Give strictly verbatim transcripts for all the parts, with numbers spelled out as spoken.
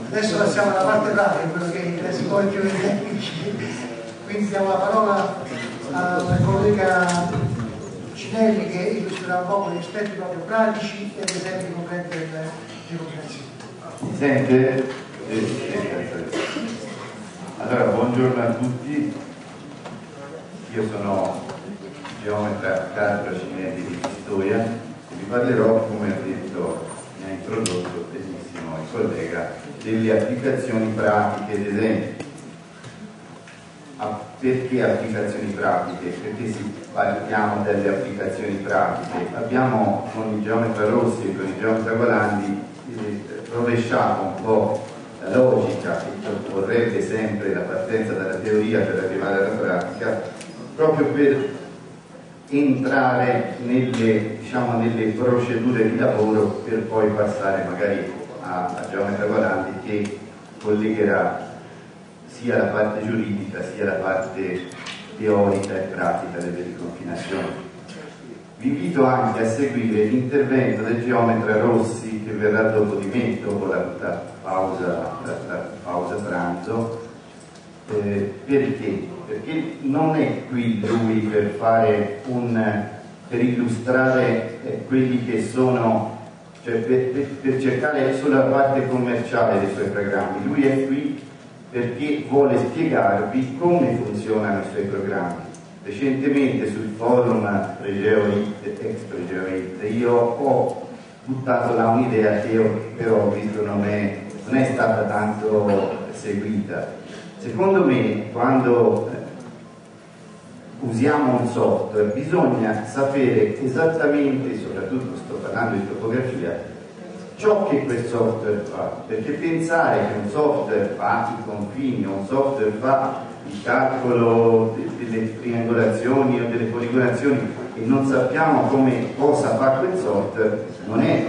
Adesso passiamo alla parte pratica, quello che interessa un po' di più ai tecnici. Quindi diamo la parola al collega Cinelli che illustrerà un po' gli aspetti proprio pratici e ad esempi concreti delle ricombinazioni. Mi sente? Allora, buongiorno a tutti. Io sono geometra Carlo Cinelli di Pistoia e vi parlerò, come ha detto, mi ha introdotto benissimo il collega, delle applicazioni pratiche ed esempi. Perché applicazioni pratiche? Perché si partiamo dalle applicazioni pratiche? Abbiamo con il geometra Rossi e con il geometra Volandi eh, rovesciato un po' la logica che vorrebbe sempre la partenza dalla teoria per arrivare alla pratica, proprio per entrare nelle, diciamo, nelle procedure di lavoro per poi passare magari a, a geometra Volandi che collegherà sia la parte giuridica sia la parte teorica e pratica delle riconfinazioni. Vi invito anche a seguire l'intervento del geometra Rossi che verrà dopo di me, dopo la, la, pausa, la, la pausa pranzo. Eh, perché? Perché non è qui lui per fare un per illustrare eh, quelli che sono, cioè per, per, per cercare solo la parte commerciale dei suoi programmi. Lui è qui perché vuole spiegarvi come funzionano i suoi programmi. Recentemente sul forum PregeoIT, ex PregeoIT, io ho buttato là un'idea che io però ho visto non è, non è stata tanto seguita. Secondo me, quando usiamo un software bisogna sapere esattamente, soprattutto sto parlando di topografia, ciò che quel software fa, perché pensare che un software fa i confini o un software fa il calcolo delle triangolazioni o delle poligonazioni e non sappiamo come cosa fa quel software non è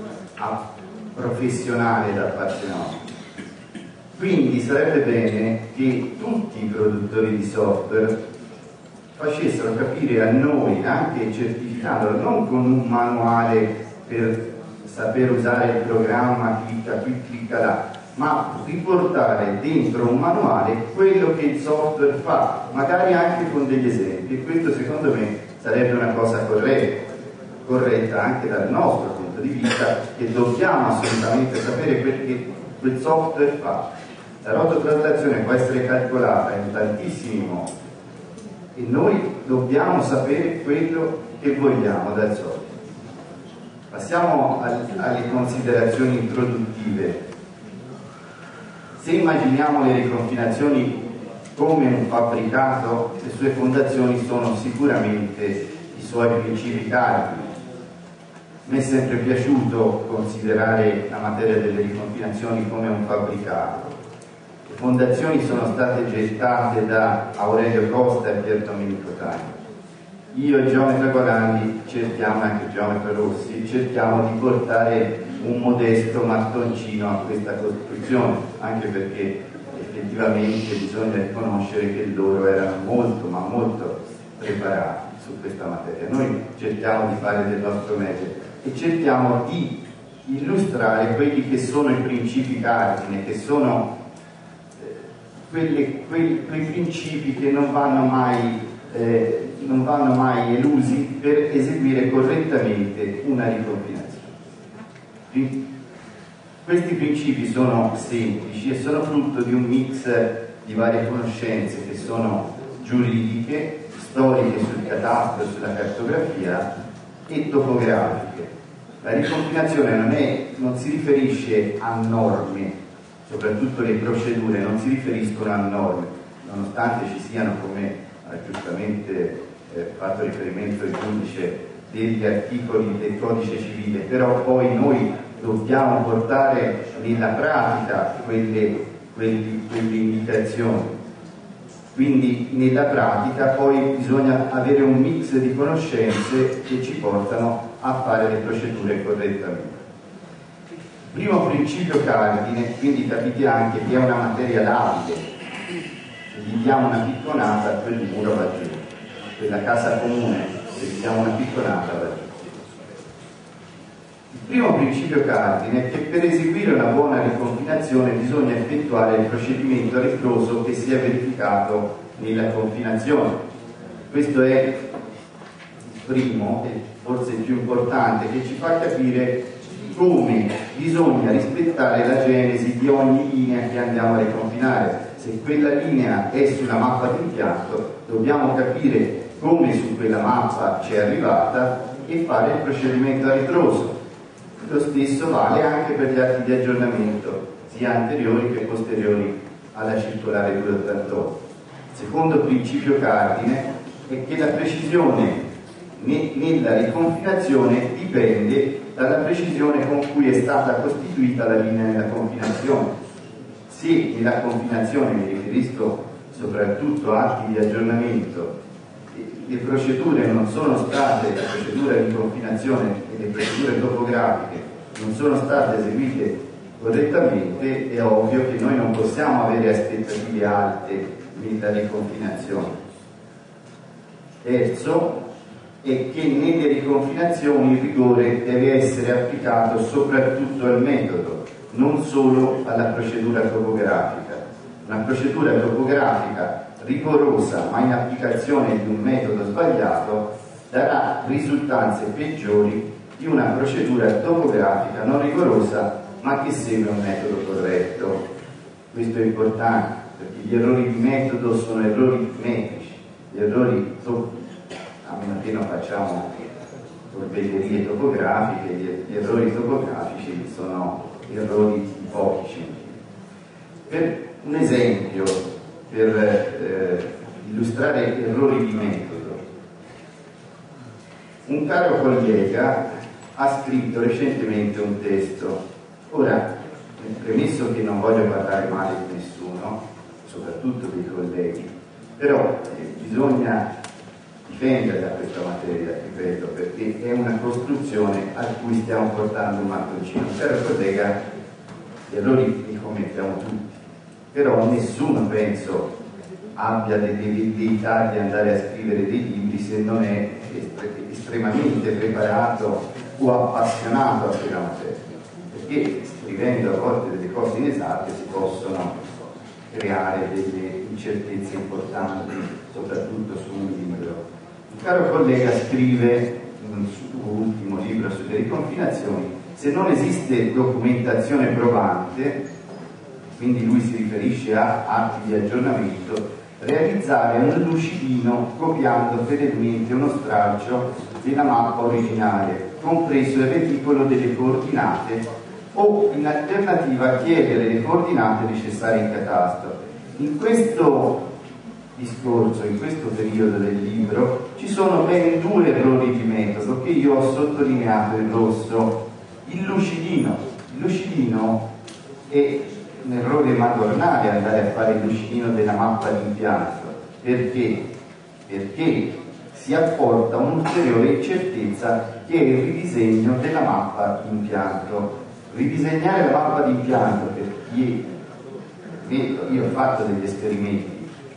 professionale da parte nostra. Quindi sarebbe bene che tutti i produttori di software facessero capire a noi, anche certificandolo, non con un manuale per saper usare il programma, clicca qui, clicca là, ma riportare dentro un manuale quello che il software fa, magari anche con degli esempi. E questo secondo me sarebbe una cosa corretta, corretta anche dal nostro punto di vista, che dobbiamo assolutamente sapere quel che quel software fa. La rototraslazione può essere calcolata in tantissimi modi e noi dobbiamo sapere quello che vogliamo dal software. Passiamo alle considerazioni introduttive. Se immaginiamo le riconfinazioni come un fabbricato, le sue fondazioni sono sicuramente i suoi principi cardini. Mi è sempre piaciuto considerare la materia delle riconfinazioni come un fabbricato. Le fondazioni sono state gettate da Aurelio Costa e Pier Domenico Tagli. Io e geometra Volandi cerchiamo, anche geometra Rossi, cerchiamo di portare un modesto mattoncino a questa costruzione, anche perché effettivamente bisogna riconoscere che loro erano molto, ma molto preparati su questa materia. Noi cerchiamo di fare del nostro meglio e cerchiamo di illustrare quelli che sono i principi cardine, che sono eh, quelle, quei, quei principi che non vanno mai eh, non vanno mai elusi per eseguire correttamente una ricombinazione. Questi principi sono semplici e sono frutto di un mix di varie conoscenze che sono giuridiche, storiche sul catastro, sulla cartografia e topografiche. La ricombinazione non, è, non si riferisce a norme, soprattutto le procedure non si riferiscono a norme, nonostante ci siano, come ha giustamente eh, fatto riferimento il giudice, degli articoli del codice civile, però poi noi dobbiamo portare nella pratica quelle, quelli, quelle indicazioni. Quindi nella pratica poi bisogna avere un mix di conoscenze che ci portano a fare le procedure correttamente. Primo principio cardine, quindi capite anche che è una materia labile. Se gli diamo una picconata, quel muro va giù. Quella casa comune, se gli diamo una picconata, va giù. Il primo principio cardine è che per eseguire una buona riconfinazione bisogna effettuare il procedimento a ritroso che si è verificato nella confinazione. Questo è il primo e forse il più importante, che ci fa capire come bisogna rispettare la genesi di ogni linea che andiamo a riconfinare. Se quella linea è sulla mappa di impianto, dobbiamo capire come su quella mappa c'è arrivata e fare il procedimento a ritroso. Lo stesso vale anche per gli atti di aggiornamento, sia anteriori che posteriori alla circolare duecentottantotto. Il secondo principio cardine è che la precisione ne nella riconfinazione dipende dalla precisione con cui è stata costituita la linea nella confinazione. Se nella confinazione, mi riferisco soprattutto a atti di aggiornamento, le procedure non sono state, la procedura di confinazione e le procedure topografiche non sono state eseguite correttamente, è ovvio che noi non possiamo avere aspettative alte nella riconfinazione. Terzo è che nelle riconfinazioni il rigore deve essere applicato soprattutto al metodo, non solo alla procedura topografica. Una procedura topografica rigorosa ma in applicazione di un metodo sbagliato darà risultanze peggiori di una procedura topografica non rigorosa ma che segue un metodo corretto. Questo è importante perché gli errori di metodo sono errori metrici, gli errori a meno che non facciamo torbellerie topografiche, gli, gli errori topografici sono errori di pochi centimetri. Per un esempio, per eh, illustrare errori di metodo, un caro collega ha scritto recentemente un testo. Ora, premesso che non voglio parlare male di nessuno, soprattutto dei colleghi, però eh, bisogna difendere da questa materia, ripeto, perché è una costruzione a cui stiamo portando un mattoncino. Caro collega, gli errori li commettiamo tutti, però nessuno, penso, abbia delle velleità di andare a scrivere dei libri se non è estremamente preparato o appassionato a quella materia, perché scrivendo a volte delle cose inesatte si possono creare delle incertezze importanti, soprattutto su un libro. Il caro collega scrive nel suo ultimo libro sulle riconfinazioni: se non esiste documentazione provante, quindi lui si riferisce a atti di aggiornamento, realizzare un lucidino copiando fedelmente uno stralcio della mappa originale, compreso il reticolo delle coordinate, o in alternativa chiedere le coordinate necessarie in catasto. In questo discorso, in questo periodo del libro, ci sono ben due errori di metodo che io ho sottolineato in rosso. Il lucidino. Il lucidino è un errore madornale andare a fare il lucidino della mappa di impianto. Perché? Perché si apporta un'ulteriore incertezza che è il ridisegno della mappa di impianto. Ridisegnare la mappa di impianto, per chi io ho fatto degli esperimenti,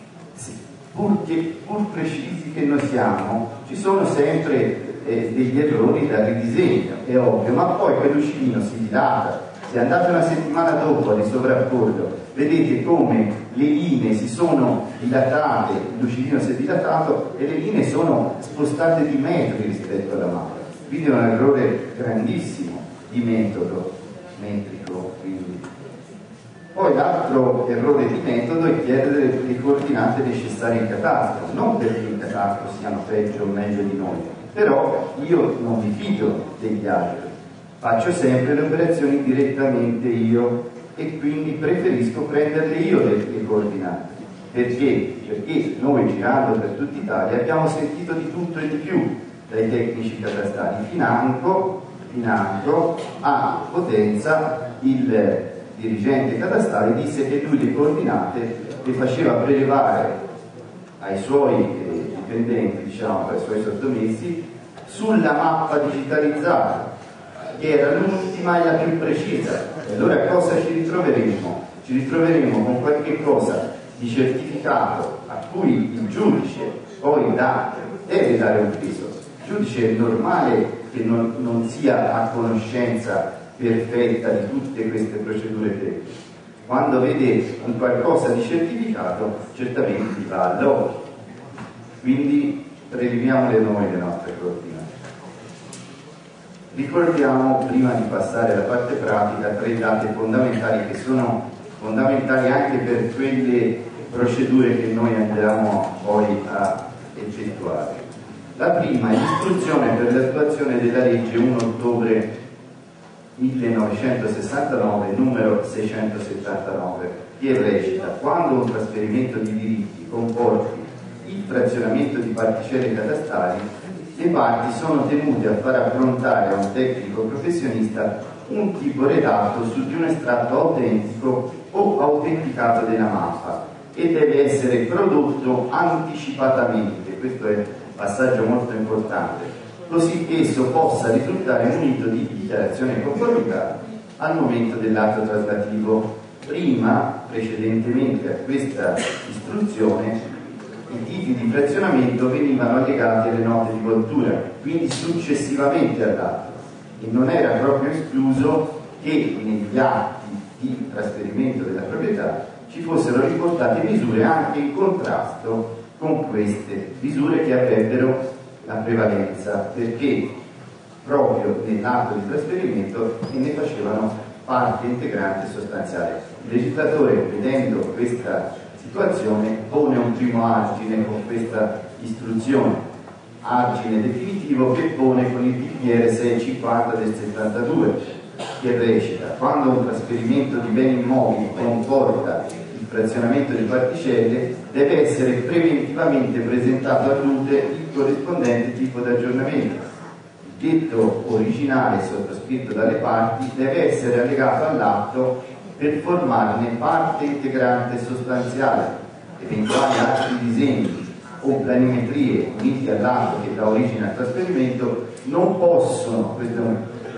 pur, che, pur precisi che noi siamo, ci sono sempre eh, degli errori da ridisegno, è ovvio, ma poi quel lucidino si dilata. Se andate una settimana dopo a risovrapporlo, vedete come le linee si sono dilatate, il lucidino si è dilatato e le linee sono spostate di metri rispetto alla mappa. Quindi è un errore grandissimo di metodo metrico. Quindi. Poi l'altro errore di metodo è chiedere le coordinate necessarie in catastro, non perché in catastro siano peggio o meglio di noi, però io non mi fido degli altri. Faccio sempre le operazioni direttamente io e quindi preferisco prenderle io le, le coordinate. Perché? Perché noi girando per tutta Italia abbiamo sentito di tutto e di più dai tecnici catastali. Financo, Financo a Potenza, il dirigente catastale, disse che lui le coordinate le faceva prelevare ai suoi eh, dipendenti, diciamo, ai suoi sottomessi, sulla mappa digitalizzata, che era l'ultima e la più precisa. E allora cosa ci ritroveremo? Ci ritroveremo con qualche cosa di certificato a cui il giudice poi dà, deve dare un peso, Il giudice è normale che non, non sia a conoscenza perfetta di tutte queste procedure tecniche. Quando vede un qualcosa di certificato, certamente gli va all'occhio. Quindi prelimiamole noi le nostre coordinate. Ricordiamo, prima di passare alla parte pratica, tre date fondamentali che sono fondamentali anche per quelle procedure che noi andiamo poi a effettuare. La prima è l'istruzione per l'attuazione della legge primo ottobre millenovecentosessantanove numero seicentosettantanove, che recita: quando un trasferimento di diritti comporti il frazionamento di particelle catastali, le parti sono tenute a far approntare a un tecnico professionista un tipo redatto su di un estratto autentico o autenticato della mappa e deve essere prodotto anticipatamente. Questo è un passaggio molto importante, così che esso possa risultare munito di dichiarazione di conformità al momento dell'atto traslativo. Prima, precedentemente a questa istruzione, i tipi di frazionamento venivano allegati alle note di coltura, quindi successivamente all'atto, e non era proprio escluso che negli atti di trasferimento della proprietà ci fossero riportate misure anche in contrasto con queste misure che avrebbero la prevalenza, perché proprio nell'atto di trasferimento ne facevano parte integrante e sostanziale. Il legislatore, vedendo questa situazione, pone un primo argine con questa istruzione, argine definitivo che pone con il D P R seicentocinquanta del settantadue, che recita: quando un trasferimento di beni immobili comporta il frazionamento di particelle, deve essere preventivamente presentato all'U T E il corrispondente tipo di aggiornamento. Il detto originale sottoscritto dalle parti deve essere allegato all'atto per formarne parte integrante e sostanziale. Eventuali altri disegni o planimetrie uniti all'atto che dà origine al trasferimento non possono, questo è un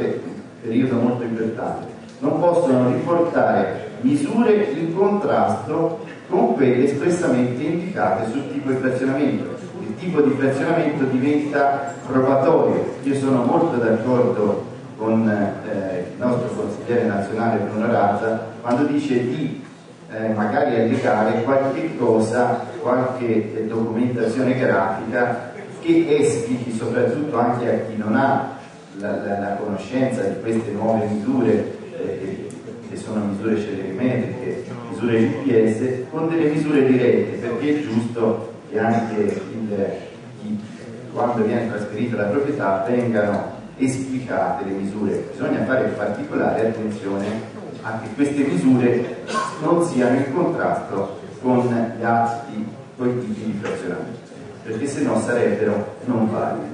periodo molto importante, non possono riportare misure in contrasto con quelle espressamente indicate sul tipo di frazionamento. Il tipo di frazionamento diventa probatorio. Io sono molto d'accordo con eh, il nostro consigliere nazionale Bruno Razza quando dice di eh, magari allegare qualche cosa, qualche eh, documentazione grafica che esplichi soprattutto anche a chi non ha la, la, la conoscenza di queste nuove misure eh, che sono misure celerimetriche, misure G P S, con delle misure dirette, perché è giusto che anche il, chi, quando viene trasferita la proprietà vengano esplicate le misure. Bisogna fare particolare attenzione a che queste misure non siano in contrasto con gli atti, con i tipi di frazionamento, perché se no sarebbero non valide.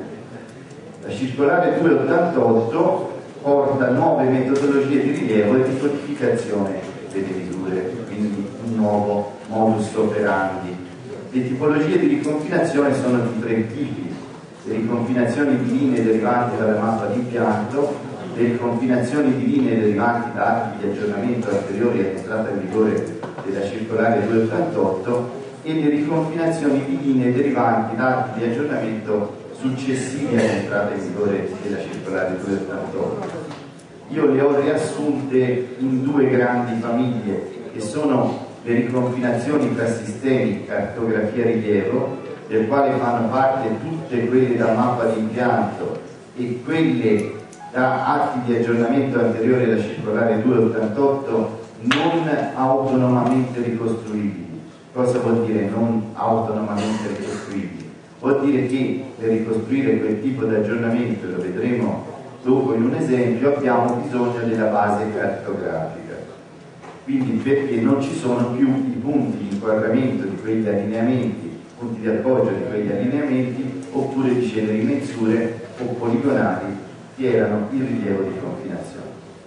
La circolare duecentottantotto porta nuove metodologie di rilievo e di codificazione delle misure, quindi un nuovo modus operandi. Le tipologie di riconfinazione sono di tre tipi: le riconfinazioni di linee derivanti dalla mappa di impianto, le riconfinazioni di linee derivanti da atti di aggiornamento anteriori all'entrata in vigore della circolare duecentottantotto e le riconfinazioni di linee derivanti da atti di aggiornamento successivi all'entrata in vigore della circolare duecentottantotto. Io le ho riassunte in due grandi famiglie, che sono le riconfinazioni tra sistemi cartografia rilievo, del quale fanno parte tutte quelle da mappa di impianto e quelle da atti di aggiornamento anteriori alla circolare duecentottantotto non autonomamente ricostruibili. Cosa vuol dire non autonomamente ricostruibili? Vuol dire che per ricostruire quel tipo di aggiornamento, lo vedremo dopo in un esempio, abbiamo bisogno della base cartografica. Quindi perché non ci sono più i punti di inquadramento di quegli allineamenti, punti di appoggio di quegli allineamenti, oppure di celeri mensure o poligonali che erano il rilievo di confinazione.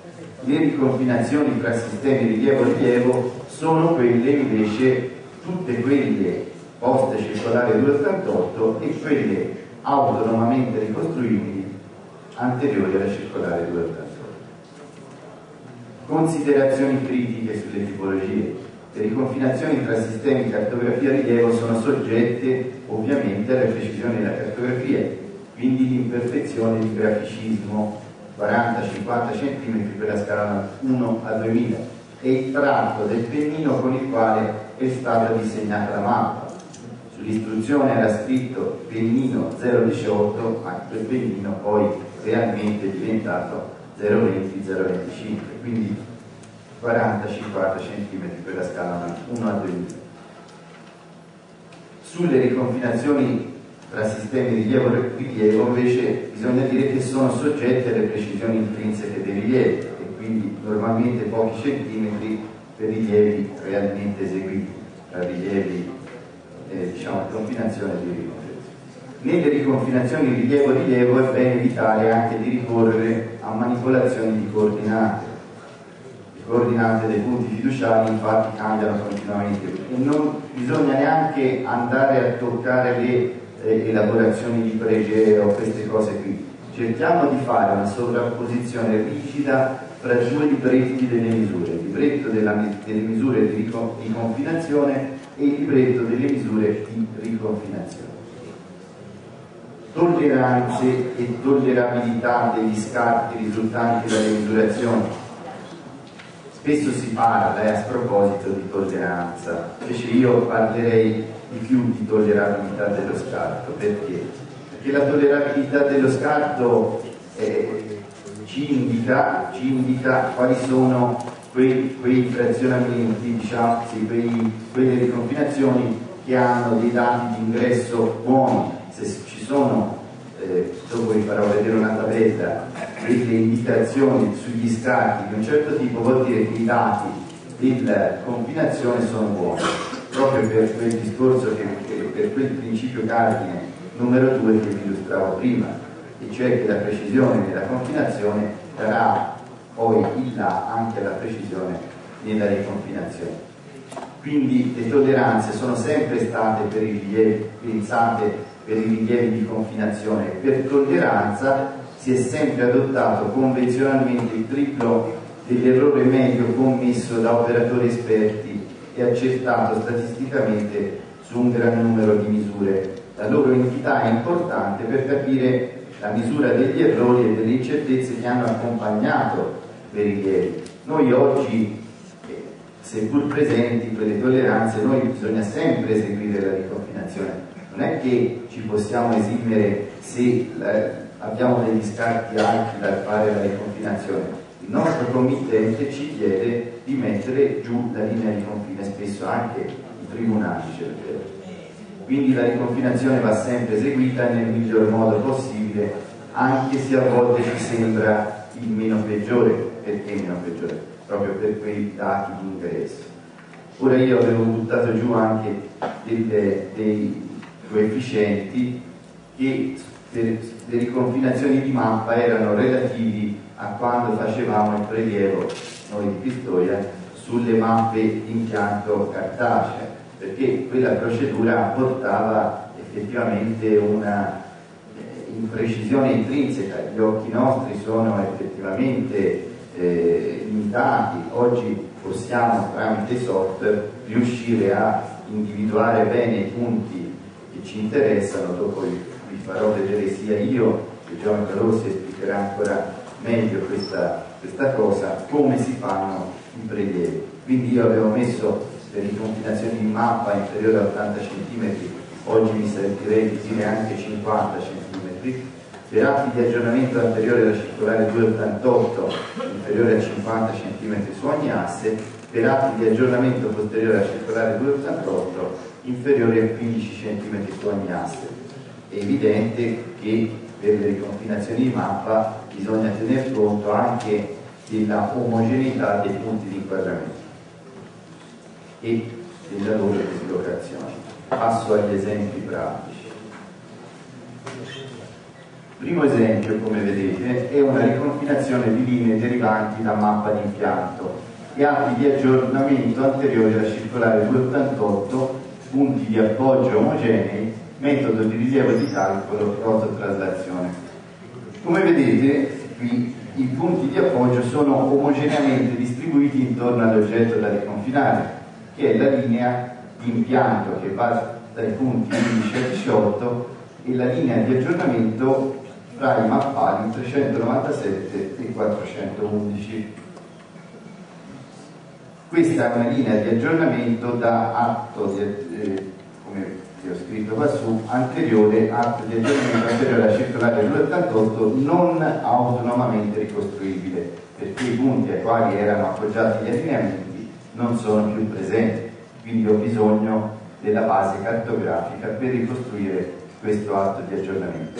Le riconfinazioni tra sistemi rilievo-rilievo sono quelle invece, tutte quelle post circolare duecentottantotto e quelle autonomamente ricostruibili anteriori alla circolare duecentottantotto. Considerazioni critiche sulle tipologie. Le riconfinazioni tra sistemi cartografia rilievo sono soggette ovviamente alle precisioni della cartografia. quindi l'imperfezione di graficismo quaranta cinquanta centimetri per la scala uno a duemila, e il tratto del pennino con il quale è stata disegnata la mappa. Sull'istruzione era scritto pennino zero diciotto, ma quel pennino poi realmente è diventato zero venti zero venticinque, quindi quaranta cinquanta centimetri per la scala uno a duemila. Sulle riconfinazioni tra sistemi di rilievo e rilievo invece bisogna dire che sono soggette alle precisioni intrinseche dei rilievi, e quindi normalmente pochi centimetri per rilievi realmente eseguiti, tra rilievi eh, diciamo riconfinazione e di riconfinazione. Nelle riconfinazioni rilievo-rilievo è bene evitare anche di ricorrere a manipolazioni di coordinate. Le coordinate dei punti fiduciari infatti cambiano continuamente e non bisogna neanche andare a toccare le eh, elaborazioni di pregeo, queste cose qui. Cerchiamo di fare una sovrapposizione rigida fra due libretti delle misure, il libretto della, delle misure di riconfinazione e il libretto delle misure di riconfinazione. Tolleranze e tollerabilità degli scarti risultanti dalle misurazioni. Spesso si parla eh, a sproposito di tolleranza, invece io parlerei di più di tollerabilità dello scarto. Perché? Perché la tollerabilità dello scarto eh, ci, indica, ci indica quali sono quei, quei frazionamenti, diciamo, sì, quei, quelle riconfinazioni che hanno dei dati di ingresso buoni. Se ci sono, eh, dopo vi farò vedere una tabella, delle indicazioni sugli scarti di un certo tipo, vuol dire che i dati della confinazione sono buoni, proprio per quel discorso, che, che, per quel principio cardine numero due che vi illustravo prima, e cioè che la precisione nella confinazione darà poi il là anche alla precisione nella riconfinazione. Quindi le tolleranze sono sempre state per i rilievi, pensate per i rilievi di confinazione. Per tolleranza si è sempre adottato convenzionalmente il triplo dell'errore medio commesso da operatori esperti e accertato statisticamente su un gran numero di misure. La loro entità è importante per capire la misura degli errori e delle incertezze che hanno accompagnato i rilievi. Noi oggi, eh, seppur presenti quelle tolleranze, noi bisogna sempre eseguire la riconfinazione. Non è che ci possiamo esimere se eh, abbiamo degli scarti alti da fare la riconfinazione. Il nostro committente ci chiede di mettere giù la linea di confine, spesso anche i tribunali ce l'hanno. Quindi la riconfinazione va sempre eseguita nel miglior modo possibile, anche se a volte ci sembra il meno peggiore. Perché meno peggiore? Proprio per quei dati di ingresso. Ora io avevo buttato giù anche delle, dei coefficienti che per le riconfinazioni di mappa erano relativi a quando facevamo il prelievo noi di Pistoia sulle mappe di impianto cartaceo, perché quella procedura portava effettivamente una eh, imprecisione intrinseca. Gli occhi nostri sono effettivamente eh, limitati. Oggi possiamo tramite software riuscire a individuare bene i punti che ci interessano. Dopo vi, vi farò vedere sia io che Giovanni Rossi spiegherà ancora meglio questa, questa cosa, come si fanno i prelievi. Quindi io avevo messo per riconfinazioni di mappa inferiore a ottanta centimetri, oggi mi sentirei di dire anche cinquanta centimetri, per atti di aggiornamento anteriore alla circolare duecentottantotto inferiore a cinquanta centimetri su ogni asse, per atti di aggiornamento posteriore alla circolare duecentottantotto inferiore a quindici centimetri su ogni asse. È evidente che per le riconfinazioni di mappa bisogna tener conto anche della omogeneità dei punti di inquadramento e della loro dislocazione. Passo agli esempi pratici. Primo esempio, come vedete, è una riconfinazione di linee derivanti da mappa di impianto e atti di aggiornamento anteriori alla circolare duecentottantotto, punti di appoggio omogenei, metodo di rilievo di calcolo, rototraslazione. Come vedete, qui i punti di appoggio sono omogeneamente distribuiti intorno all'oggetto da riconfinare, che è la linea di impianto che va dai punti undici a diciotto e la linea di aggiornamento fra i mappali trecentonovantasette e quattrocentoundici. Questa è una linea di aggiornamento da atto di, eh, come ho scritto qua su, anteriore, atto di aggiornamento anteriore alla circolare duecentottantotto, non autonomamente ricostruibile, perché i punti ai quali erano appoggiati gli allineamenti non sono più presenti, quindi ho bisogno della base cartografica per ricostruire questo atto di aggiornamento.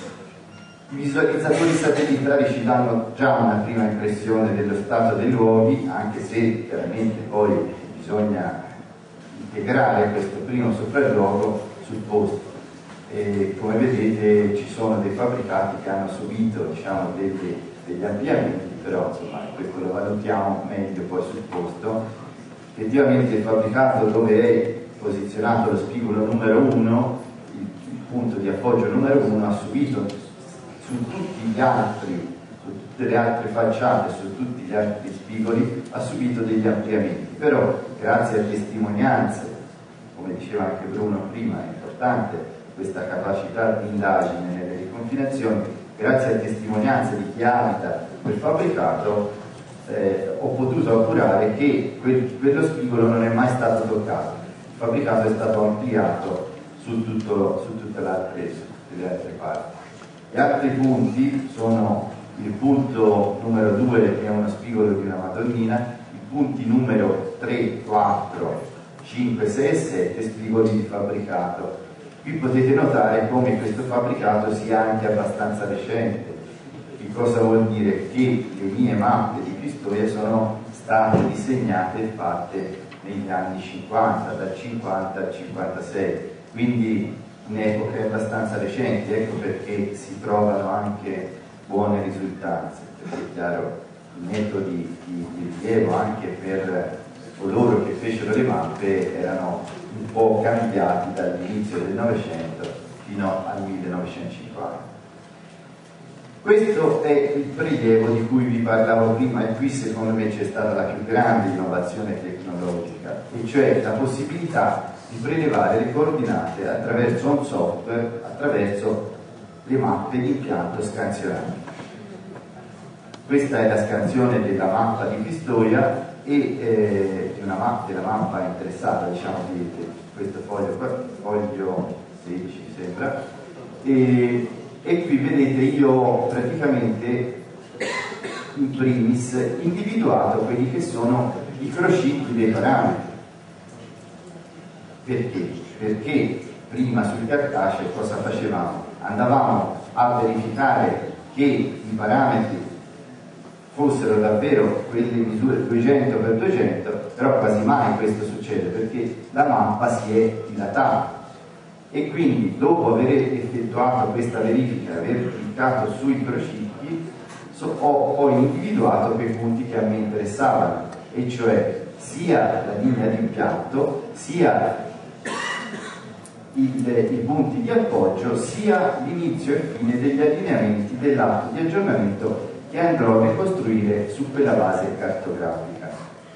I visualizzatori satellitari ci danno già una prima impressione dello stato dei luoghi, anche se chiaramente poi bisogna integrare questo primo sopralluogo sul posto. E come vedete ci sono dei fabbricati che hanno subito, diciamo, degli, degli ampliamenti, però insomma questo lo valutiamo meglio poi sul posto. Effettivamente il fabbricato dove è posizionato lo spigolo numero uno, il, il punto di appoggio numero uno, ha subito su tutti gli altri, su tutte le altre facciate, su tutti gli altri spigoli, ha subito degli ampliamenti, però grazie a testimonianze, come diceva anche Bruno prima, è importante questa capacità di indagine nelle riconfinazioni, grazie a testimonianze di chi abita quel fabbricato, eh, ho potuto appurare che quel, quello spigolo non è mai stato toccato, il fabbricato è stato ampliato su, tutto, su tutte le altre, su tutte le altre parti. Gli altri punti sono il punto numero due, che è uno spigolo di una Madonnina, i punti numero tre, quattro, cinque, sei e sette, spigoli di fabbricato. Qui potete notare come questo fabbricato sia anche abbastanza recente. Che cosa vuol dire? Che le mie mappe di Pistoia sono state disegnate e fatte negli anni cinquanta, dal cinquanta al cinquantasei, quindi in epoche abbastanza recenti, ecco perché si trovano anche buone risultanze, perché è chiaro i metodi di, di rilievo anche per coloro che fecero le mappe erano un po' cambiati dall'inizio del Novecento fino al millenovecentocinquanta. Questo è il prelievo di cui vi parlavo prima, e qui secondo me c'è stata la più grande innovazione tecnologica, e cioè la possibilità di prelevare le coordinate attraverso un software, attraverso le mappe di impianto scansionate. Questa è la scansione della mappa di Pistoia e eh, una mappa, della mappa interessata, diciamo, di, di questo foglio qua, foglio sedici mi sembra, e, e qui vedete io ho praticamente in primis individuato quelli che sono i crocicchi dei parametri. Perché? Perché prima sui cartacei cosa facevamo? Andavamo a verificare che i parametri fossero davvero quelle misure duecento per duecento, però quasi mai questo succede perché la mappa si è dilatata, e quindi dopo aver effettuato questa verifica, aver cliccato sui crocicchi, so, ho, ho individuato quei punti che a me interessavano, e cioè sia la linea di impianto, sia Il, i punti di appoggio, sia l'inizio e fine degli allineamenti dell'atto di aggiornamento che andrò a ricostruire su quella base cartografica.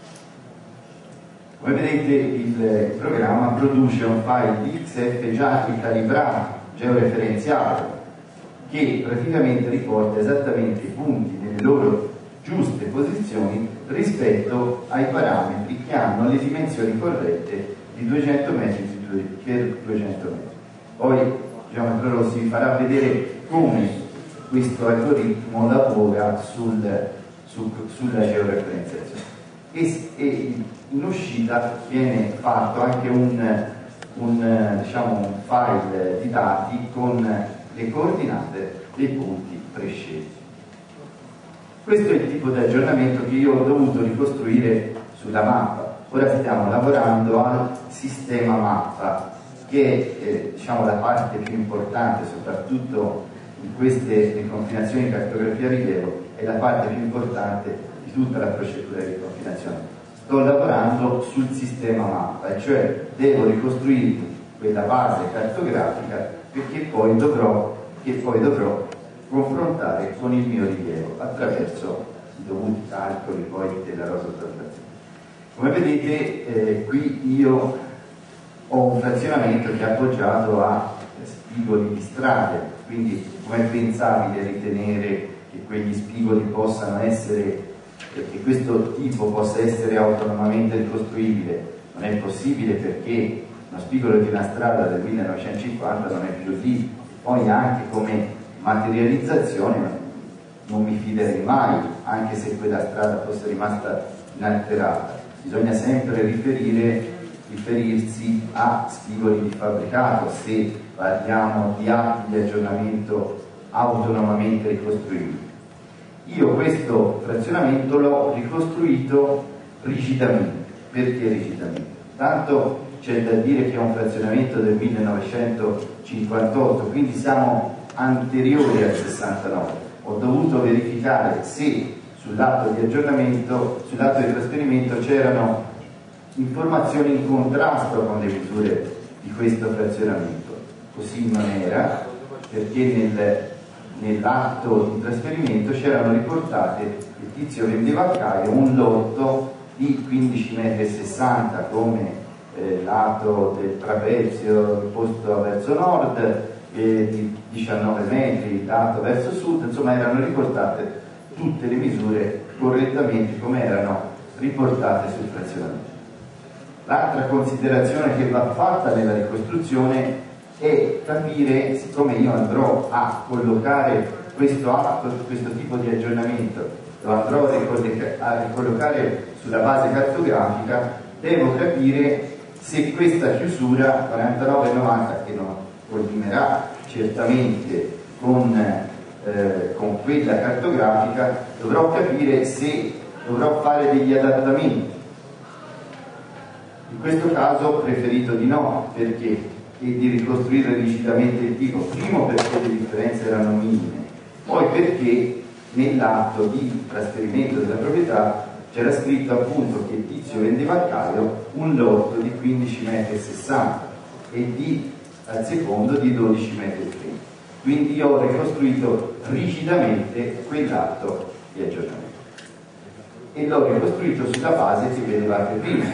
Come vedete il programma produce un file di X F già ricalibrato, georeferenziato, che praticamente riporta esattamente i punti nelle loro giuste posizioni rispetto ai parametri che hanno le dimensioni corrette di duecento metri per duecento metri. Poi Geometra Rossi vi farà vedere come questo algoritmo lavora sul, su, sulla georeferenziazione, e, e in uscita viene fatto anche un, un, diciamo, un file di dati con le coordinate dei punti prescelti. Questo è il tipo di aggiornamento che io ho dovuto ricostruire sulla mappa. Ora stiamo lavorando al sistema mappa, che è eh, diciamo, la parte più importante, soprattutto in queste riconfinazioni di cartografia rilievo, è la parte più importante di tutta la procedura di riconfinazione. Sto lavorando sul sistema mappa, e cioè devo ricostruire quella base cartografica perché poi dovrò, che poi dovrò confrontare con il mio rilievo attraverso i dovuti calcoli poi della rototraslazione. Come vedete eh, qui io ho un frazionamento che è appoggiato a spigoli di strade, quindi com'è pensabile ritenere che quegli spigoli possano essere, che questo tipo possa essere autonomamente ricostruibile? Non è possibile, perché uno spigolo di una strada del millenovecentocinquanta non è più lì. Poi anche come materializzazione non mi fiderei mai, anche se quella strada fosse rimasta inalterata. Bisogna sempre riferire, riferirsi a spigoli di fabbricato se parliamo di atti di aggiornamento autonomamente ricostruibili. Io questo frazionamento l'ho ricostruito rigidamente. Perché rigidamente? Tanto c'è da dire che è un frazionamento del millenovecentocinquantotto, quindi siamo anteriori al sessantanove. Ho dovuto verificare se sull'atto di aggiornamento, sull'atto di trasferimento c'erano informazioni in contrasto con le misure di questo frazionamento. Così non era, perché nel, nell'atto di trasferimento c'erano riportate che il tizio vendeva a Caio un lotto di quindici metri e sessanta come eh, lato del trapezio posto verso nord, eh, di diciannove metri lato verso sud, insomma erano riportate tutte le misure correttamente come erano riportate sul frazionamento. L'altra considerazione che va fatta nella ricostruzione è capire, siccome io andrò a collocare questo atto, questo tipo di aggiornamento, lo andrò a ricollocare sulla base cartografica, devo capire se questa chiusura quarantanove novanta, che non collimerà certamente con, eh, con quella cartografica, dovrò capire se dovrò fare degli adattamenti. In questo caso ho preferito di no, perché? E di ricostruire rigidamente il tipo, primo perché le differenze erano minime, poi perché nell'atto di trasferimento della proprietà c'era scritto appunto che il tizio vendeva a Caio un lotto di quindici metri e sessanta e di, al secondo di dodici metri e trenta. Quindi io ho ricostruito rigidamente quell'atto di aggiornamento e l'ho ricostruito sulla base che vedevate prima.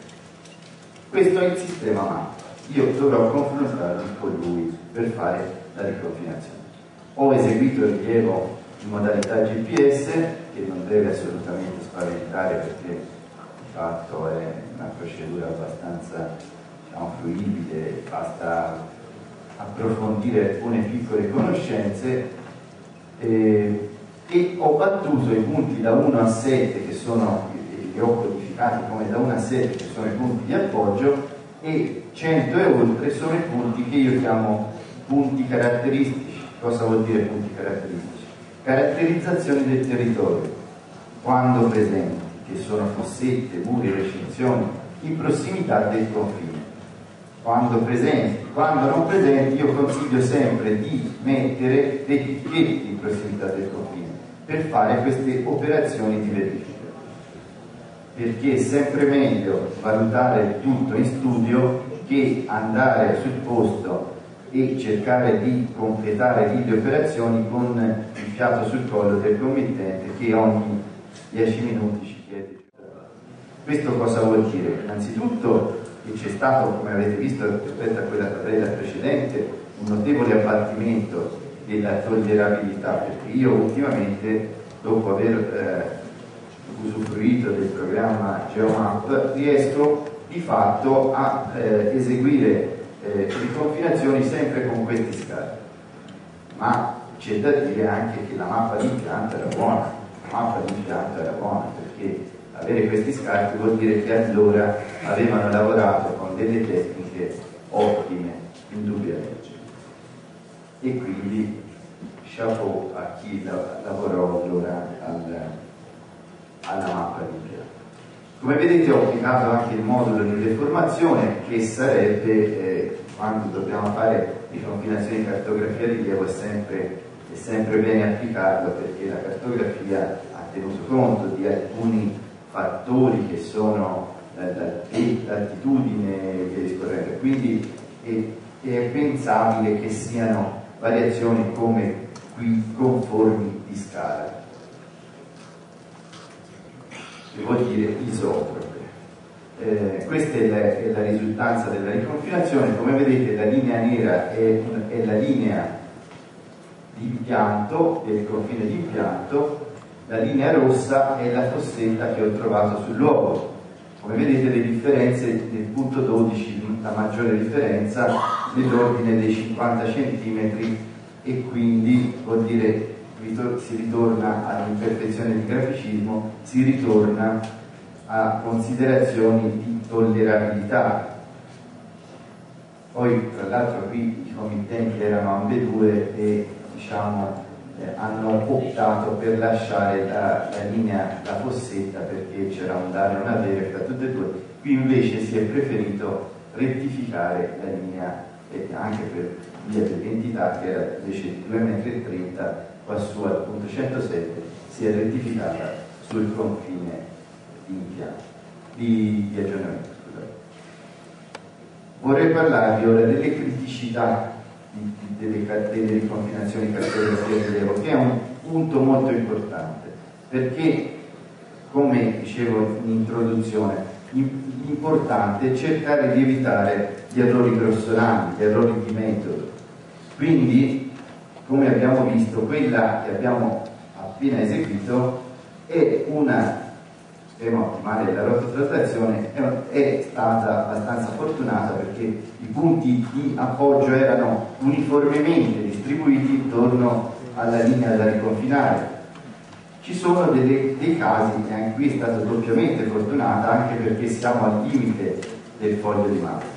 Questo è il sistema mappa. Io dovrò confrontarmi con lui per fare la riconfinazione. Ho eseguito il rilievo in modalità G P S, che non deve assolutamente spaventare, perché di fatto è una procedura abbastanza, diciamo, fruibile, basta approfondire alcune piccole conoscenze, eh, e ho battuto i punti da uno a sette, che sono, li ho codificati come da uno a sette, che sono i punti di appoggio, e cento e oltre sono i punti che io chiamo punti caratteristici. Cosa vuol dire punti caratteristici? Caratterizzazioni del territorio, quando presenti, che sono fossette, muri, recinzioni, in prossimità del confine. Quando presenti, quando non presenti, io consiglio sempre di mettere dei picchetti in prossimità del confine per fare queste operazioni di verifica, perché è sempre meglio valutare tutto in studio che andare sul posto e cercare di completare le operazioni con il fiato sul collo del committente che ogni dieci minuti ci chiede. Questo cosa vuol dire? Innanzitutto che c'è stato, come avete visto rispetto a quella tabella precedente, un notevole abbattimento della tollerabilità, perché io ultimamente, dopo aver eh, usufruito del programma GeoMap, riesco di fatto a eh, eseguire eh, riconfinazioni sempre con questi scarti. Ma c'è da dire anche che la mappa di impianto era buona, la mappa di impianto era buona, perché avere questi scarti vuol dire che allora avevano lavorato con delle tecniche ottime, indubbiamente. E quindi chapeau a chi la, lavorò allora al, alla mappa di impianto. Come vedete ho applicato anche il modulo di deformazione, che sarebbe, eh, quando dobbiamo fare riconfinazione di cartografia di rilievo, è sempre, è sempre bene applicarlo, perché la cartografia ha tenuto conto di alcuni fattori che sono l'altitudine e via discorrendo, quindi è, è pensabile che siano variazioni come qui conformi di scala, che vuol dire isotrope. Eh, questa è la, è la risultanza della riconfinazione. Come vedete la linea nera è, è la linea di impianto, del confine di impianto, la linea rossa è la fossetta che ho trovato sul luogo. Come vedete le differenze nel punto dodici, la maggiore differenza nell'ordine dei cinquanta centimetri, e quindi vuol dire si ritorna all'imperfezione di graficismo, si ritorna a considerazioni di tollerabilità. Poi tra l'altro qui i committenti erano ambedue e diciamo eh, hanno optato per lasciare la, la linea, la fossetta, perché c'era un dare e un avere fra tutte e due. Qui invece si è preferito rettificare la linea, eh, anche per via dell'entità che era invece di due virgola trenta metri, qua su al punto centosette si è rettificata sul confine di impianto, di, di aggiornamento. Scusate. Vorrei parlarvi ora delle criticità di, di, delle, delle riconfinazioni cartografie di rilievo, che è un punto molto importante, perché come dicevo in introduzione, l'importante è cercare di evitare gli errori grossolani, gli errori di metodo. Quindi, come abbiamo visto, quella che abbiamo appena eseguito è una schema ottimale della rototraslazione, è, è stata abbastanza fortunata perché i punti di appoggio erano uniformemente distribuiti intorno alla linea da riconfinare. Ci sono delle, dei casi, e anche qui è stata doppiamente fortunata, anche perché siamo al limite del foglio di mappa.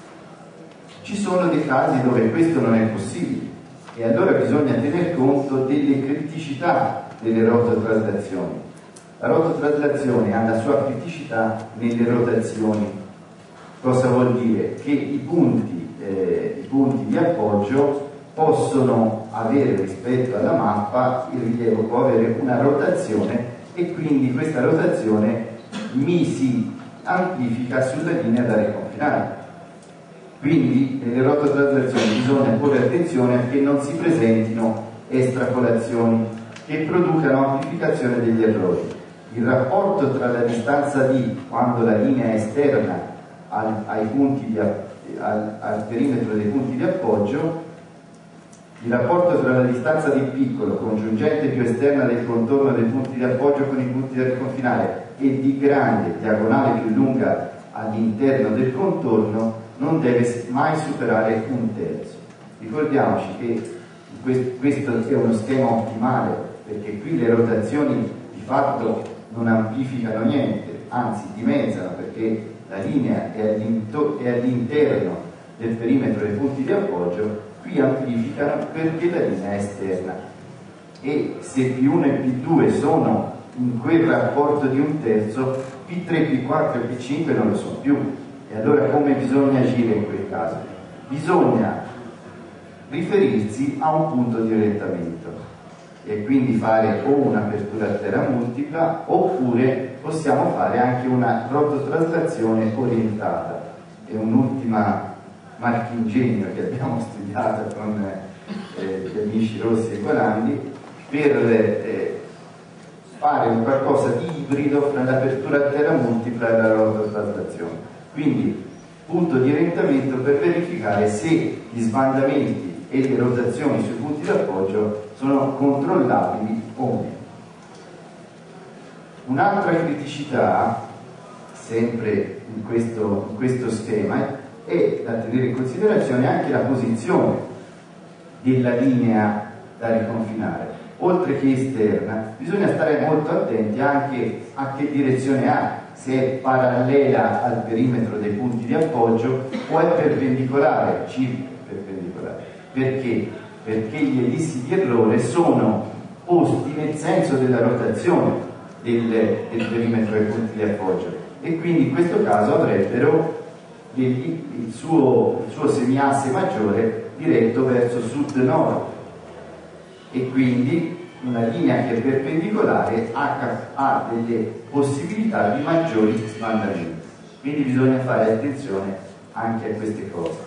Ci sono dei casi dove questo non è possibile, e allora bisogna tener conto delle criticità delle rototraslazioni. La rototraslazione ha la sua criticità nelle rotazioni. Cosa vuol dire? Che i punti, eh, i punti di appoggio possono avere, rispetto alla mappa, il rilievo può avere una rotazione, e quindi questa rotazione mi si amplifica sulla linea da riconfinare. Quindi nelle rototraslazioni bisogna porre attenzione a che non si presentino estrapolazioni che producano amplificazione degli errori. Il rapporto tra la distanza D, quando la linea è esterna al, ai punti di, al, al perimetro dei punti di appoggio, il rapporto tra la distanza di piccolo, congiungente più esterna del contorno dei punti di appoggio con i punti da riconfinare, e di grande, diagonale più lunga all'interno del contorno, non deve mai superare un terzo. Ricordiamoci che questo è uno schema ottimale, perché qui le rotazioni di fatto non amplificano niente, anzi dimezzano, perché la linea è all'interno del perimetro dei punti di appoggio. Qui amplificano perché la linea è esterna, e se P uno e P due sono in quel rapporto di un terzo, P tre, P quattro e P cinque non lo sono più. E allora come bisogna agire in quel caso? Bisogna riferirsi a un punto di orientamento e quindi fare o un'apertura a terra multipla, oppure possiamo fare anche una rototraslazione orientata. È un'ultima marchingegno che abbiamo studiato con eh, gli amici Rossi e Guarandi per eh, fare un qualcosa di ibrido fra l'apertura a terra multipla e la rototraslazione. Quindi punto di orientamento per verificare se gli sbandamenti e le rotazioni sui punti d'appoggio sono controllabili o meno. Un'altra criticità, sempre in questo, in questo schema, è da tenere in considerazione anche la posizione della linea da riconfinare. Oltre che esterna, bisogna stare molto attenti anche a che direzione ha, se è parallela al perimetro dei punti di appoggio o è perpendicolare, circa perpendicolare. Perché? Perché gli ellissi di errore sono posti nel senso della rotazione del, del perimetro dei punti di appoggio, e quindi in questo caso avrebbero il, il, suo, il suo semiasse maggiore diretto verso sud-nord, e quindi una linea che è perpendicolare ha, ha delle possibilità di maggiori sbandamenti. Quindi bisogna fare attenzione anche a queste cose.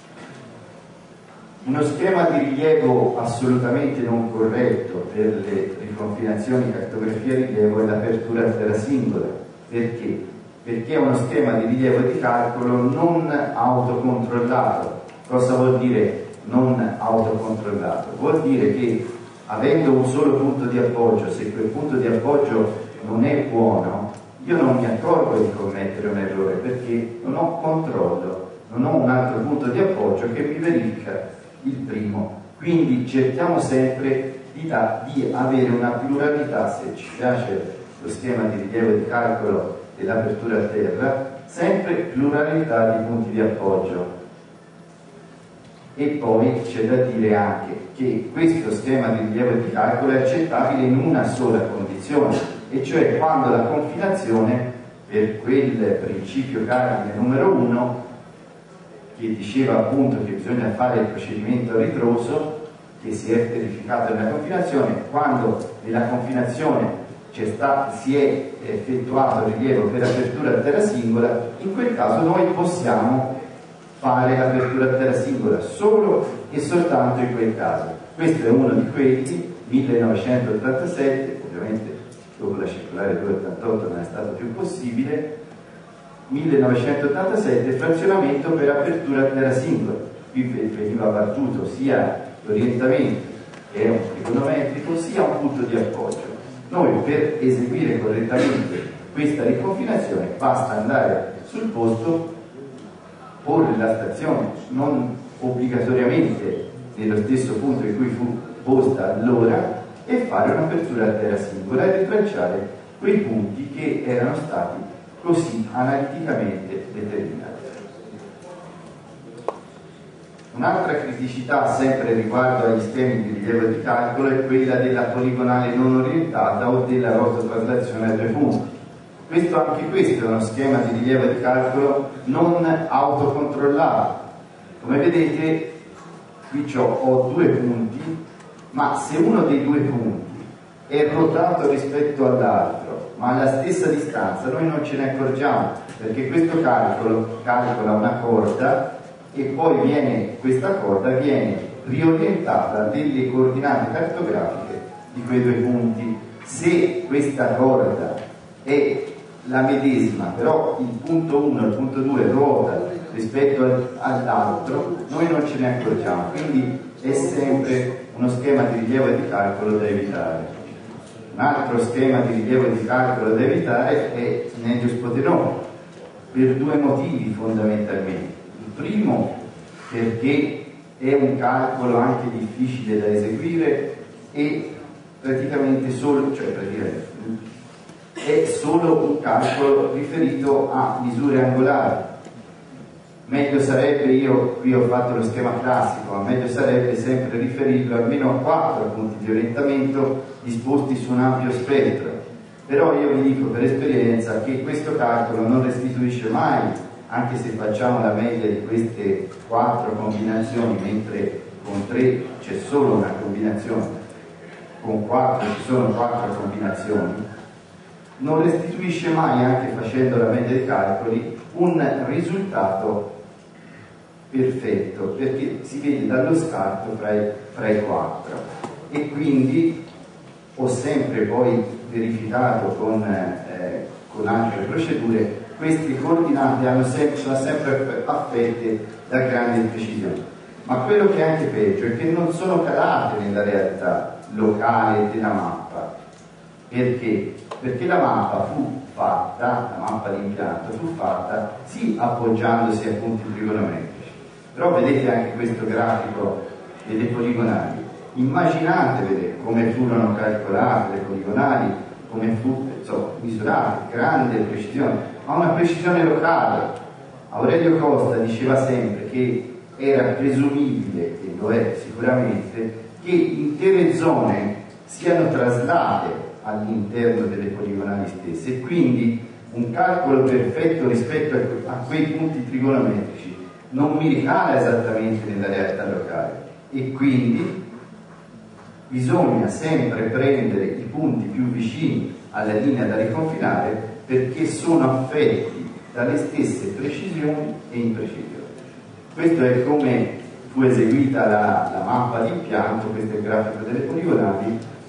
Uno schema di rilievo assolutamente non corretto per le riconfinazioni cartografia rilievo è l'apertura a terra singola. Perché? perché è uno schema di rilievo di calcolo non autocontrollato. Cosa vuol dire non autocontrollato? Vuol dire che avendo un solo punto di appoggio, se quel punto di appoggio non è buono, io non mi accorgo di commettere un errore perché non ho controllo, non ho un altro punto di appoggio che mi verifica il primo. Quindi cerchiamo sempre di, da, di avere una pluralità, se ci piace lo schema di rilievo di calcolo dell'apertura a terra, sempre pluralità di punti di appoggio. E poi c'è da dire anche che questo schema di rilievo di calcolo è accettabile in una sola condizione, e cioè quando la confinazione, per quel principio cardine numero uno, che diceva appunto che bisogna fare il procedimento a ritroso, che si è verificato nella confinazione, quando nella confinazione c'è stato, si è effettuato il rilievo per apertura a terra singola, in quel caso noi possiamo fare l'apertura a terra singola solo e soltanto in quel caso. Questo è uno di quelli, millenovecentottantasette, ovviamente dopo la circolare duecentottantotto non è stato più possibile, millenovecentottantasette, frazionamento per apertura a terra singola. Qui veniva battuto sia l'orientamento, che è un trigonometrico, sia un punto di appoggio. Noi per eseguire correttamente questa riconfinazione basta andare sul posto, porre la stazione non obbligatoriamente nello stesso punto in cui fu posta allora e fare un'apertura a terra singola e ritracciare quei punti che erano stati così analiticamente determinati. Un'altra criticità sempre riguardo agli schemi di rilievo di calcolo è quella della poligonale non orientata o della rototraslazione a due punti. Questo, anche questo è uno schema di rilievo di calcolo non autocontrollato. Come vedete qui ho due punti, ma se uno dei due punti è rotato rispetto all'altro ma alla stessa distanza noi non ce ne accorgiamo, perché questo calcolo calcola una corda e poi viene, questa corda viene riorientata delle coordinate cartografiche di quei due punti. Se questa corda è la medesima, però il punto uno e il punto due ruota rispetto all'altro, noi non ce ne accorgiamo, quindi è sempre uno schema di rilievo di calcolo da evitare. Un altro schema di rilievo di calcolo da evitare è Nelius Potenone, per due motivi fondamentalmente. Il primo perché è un calcolo anche difficile da eseguire e praticamente solo, cioè praticamente, è solo un calcolo riferito a misure angolari. Meglio sarebbe, io qui ho fatto lo schema classico, ma meglio sarebbe sempre riferirlo almeno a quattro punti di orientamento disposti su un ampio spettro. Però io vi dico per esperienza che questo calcolo non restituisce mai, anche se facciamo la media di queste quattro combinazioni, mentre con tre c'è solo una combinazione, con quattro ci sono quattro combinazioni, non restituisce mai, anche facendo la media dei calcoli, un risultato perfetto, perché si vede dallo scarto fra i, fra i quattro. E quindi ho sempre poi verificato con, eh, con altre procedure, queste coordinate hanno sempre, sono sempre affette da grande imprecisione. Ma quello che è anche peggio è che non sono calate nella realtà locale della mappa. Perché? Perché la mappa fu fatta, la mappa di impianto fu fatta sì appoggiandosi a punti trigonometrici, però vedete anche questo grafico delle poligonali. Immaginate come furono calcolate le poligonali, come fu insomma, misurate, grande precisione, ma una precisione locale. Aurelio Costa diceva sempre che era presumibile, e lo è sicuramente, che intere zone siano traslate all'interno delle poligonali stesse e quindi un calcolo perfetto rispetto a quei punti trigonometrici non mi ricala esattamente nella realtà locale e quindi bisogna sempre prendere i punti più vicini alla linea da riconfinare perché sono affetti dalle stesse precisioni e imprecisioni. Questo è come fu eseguita la, la mappa di impianto, questo è il grafico delle poligonali.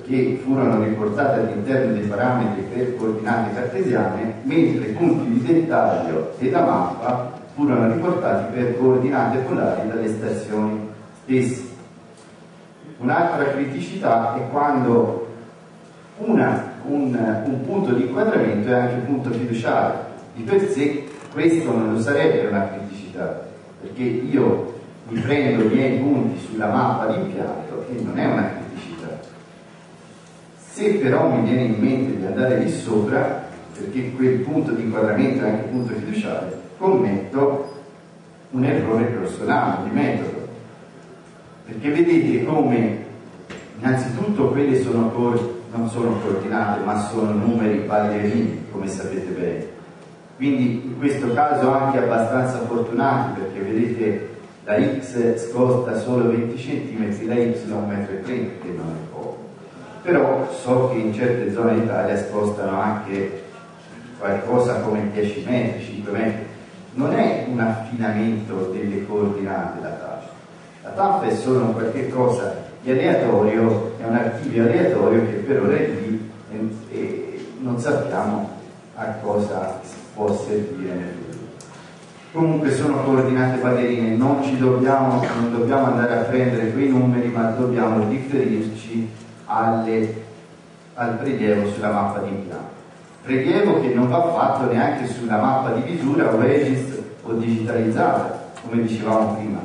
che furono riportate all'interno dei parametri per coordinate cartesiane, mentre i punti di dettaglio della mappa furono riportati per coordinate polari dalle stazioni stesse. Un'altra criticità è quando una, un, un punto di inquadramento è anche un punto fiduciario. Di per sé questo non lo sarebbe una criticità, perché io mi prendo i miei punti sulla mappa di impianto e non è una criticità. Se però mi viene in mente di andare lì sopra, perché quel punto di inquadramento è anche un punto fiduciario, commetto un errore grossolano di metodo, perché vedete come innanzitutto quelle sono non sono coordinate ma sono numeri ballerini, come sapete bene, quindi in questo caso anche abbastanza fortunati, perché vedete la X sposta solo venti centimetri, la Y un metro e trenta, che non è poco, però so che in certe zone d'Italia spostano anche qualcosa come dieci metri, cinque metri. Non è un affinamento delle coordinate la T A F. La T A F è solo un qualche cosa di aleatorio, è un archivio aleatorio che per ora è lì e, e non sappiamo a cosa può servire nel futuro. Comunque sono coordinate ballerine, non ci dobbiamo, non dobbiamo andare a prendere quei numeri, ma dobbiamo riferirci alle, al prelievo sulla mappa di impianto. Prelievo che non va fatto neanche sulla mappa di misura o regist o digitalizzata, come dicevamo prima.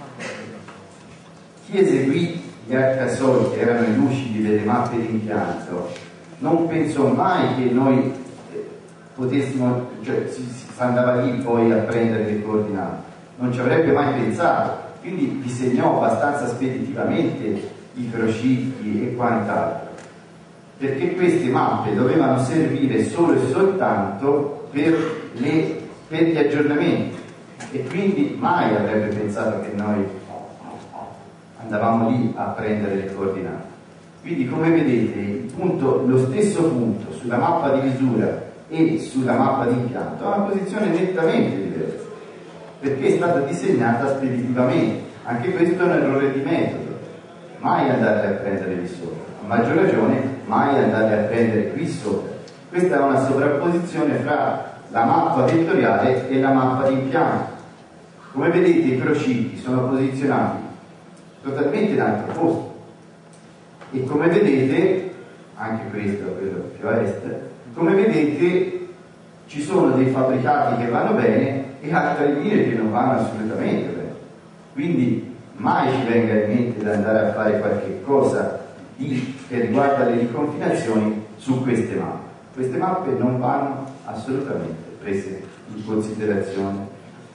Chi eseguì gli arcasoi, che erano i lucidi delle mappe di impianto, non pensò mai che noi eh, potessimo, cioè si, si andava lì poi a prendere le coordinate, non ci avrebbe mai pensato, quindi disegnò abbastanza speditivamente i crocicchi e quant'altro, perché queste mappe dovevano servire solo e soltanto per, le, per gli aggiornamenti, e quindi mai avrebbe pensato che noi andavamo lì a prendere le coordinate. Quindi come vedete il punto, lo stesso punto sulla mappa di misura e sulla mappa di impianto ha una posizione nettamente diversa, perché è stata disegnata speditivamente. Anche questo è un errore di metodo, mai andare a prendere lì sopra, a maggior ragione mai andare a prendere qui sopra. Questa è una sovrapposizione fra la mappa vettoriale e la mappa di impianto. Come vedete i crocicchi sono posizionati totalmente in altro posto, e come vedete, anche questo è quello più a est, come vedete ci sono dei fabbricati che vanno bene e altre linee che non vanno assolutamente bene, quindi mai ci venga in mente di andare a fare qualche cosa di, che riguarda le riconfinazioni su queste mappe. Queste mappe non vanno assolutamente prese in considerazione.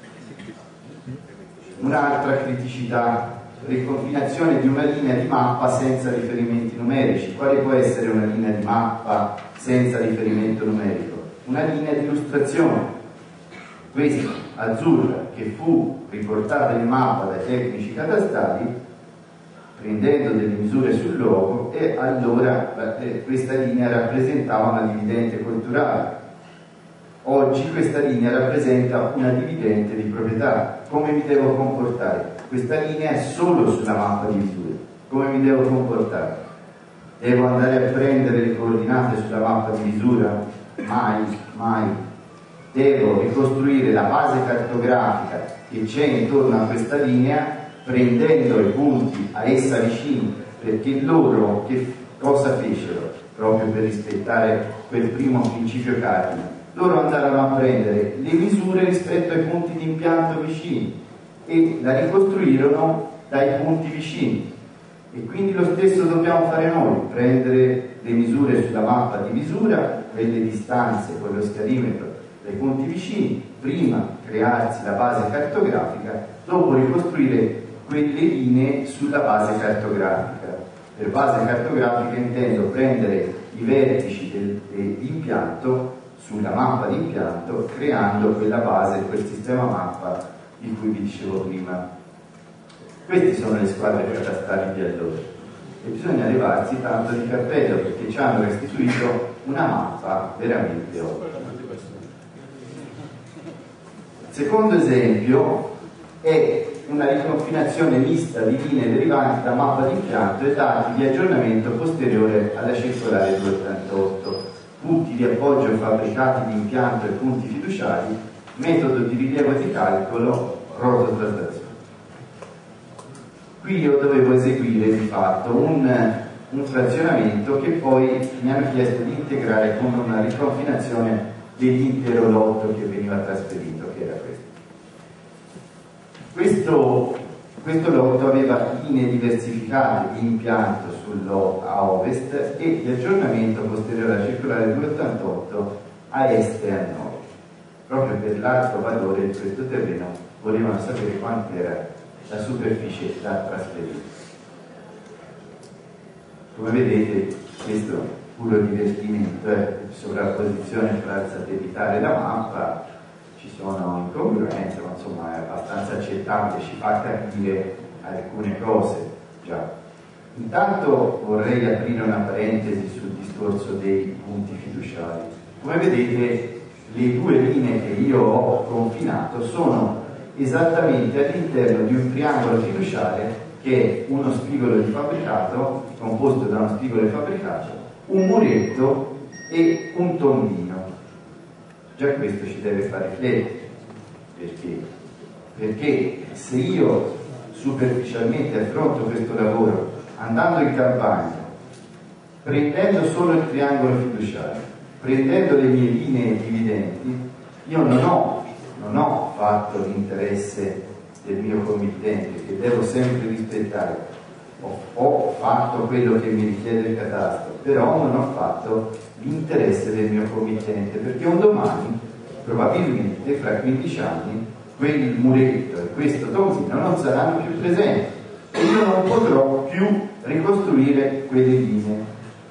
Un'altra criticità: riconfinazione di una linea di mappa senza riferimenti numerici. Quale può essere una linea di mappa senza riferimento numerico? Una linea di illustrazione. Questa azzurra, che fu riportata in mappa dai tecnici catastali prendendo delle misure sul logo, e allora eh, questa linea rappresentava una dividente culturale. Oggi questa linea rappresenta una dividente di proprietà. Come mi devo comportare? Questa linea è solo sulla mappa di misure. Come mi devo comportare? Devo andare a prendere le coordinate sulla mappa di misura? Mai, mai. Devo ricostruire la base cartografica che c'è intorno a questa linea, prendendo i punti a essa vicini, perché loro che cosa fecero? Proprio per rispettare quel primo principio cardine. Loro andarono a prendere le misure rispetto ai punti di impianto vicini e la ricostruirono dai punti vicini, e quindi lo stesso dobbiamo fare noi: prendere le misure sulla mappa di misura, quelle distanze con lo scarimetro dai punti vicini, prima crearsi la base cartografica, dopo ricostruire quelle linee sulla base cartografica. Per base cartografica intendo prendere i vertici del, dell'impianto sulla mappa di impianto, creando quella base, quel sistema mappa di cui vi dicevo prima. Queste sono le squadre catastali di allora, e bisogna levarsi tanto di cappello, perché ci hanno restituito una mappa veramente ottima. Il secondo esempio è una riconfinazione mista di linee derivanti da mappa di impianto e dati di aggiornamento posteriore alla circolare duecentottantotto, punti di appoggio fabbricati di impianto e punti fiduciari, metodo di rilievo di calcolo, rototraslazione. Qui io dovevo eseguire di fatto un, un frazionamento che poi mi hanno chiesto di integrare con una riconfinazione dell'intero lotto che veniva trasferito, che era questo. Questo, questo lotto aveva linee diversificate di impianto sul lotto a ovest e di aggiornamento posteriore alla circolare duecentottantotto a est e a nord. Proprio per l'alto valore di questo terreno volevano sapere quant'era la superficie da trasferire. Come vedete, questo è puro divertimento, eh, sovrapposizione fra il satellitare e la mappa, ci sono incongruenze, ma insomma è abbastanza accettabile, ci fa capire alcune cose già. Intanto vorrei aprire una parentesi sul discorso dei punti fiduciari. Come vedete, le due linee che io ho confinato sono esattamente all'interno di un triangolo fiduciario che è uno spigolo di fabbricato, composto da uno spigolo di fabbricato, un muretto e un tombino. Già questo ci deve fare riflettere. Perché? Perché se io superficialmente affronto questo lavoro andando in campagna, prendendo solo il triangolo fiduciario, prendendo le mie linee dividenti, io non ho non ho fatto l'interesse del mio committente, che devo sempre rispettare. Ho, ho fatto quello che mi richiede il catastro, però non ho fatto l'interesse del mio committente, perché un domani, probabilmente fra quindici anni, quel muretto e questo tombino non saranno più presenti e io non potrò più ricostruire quelle linee.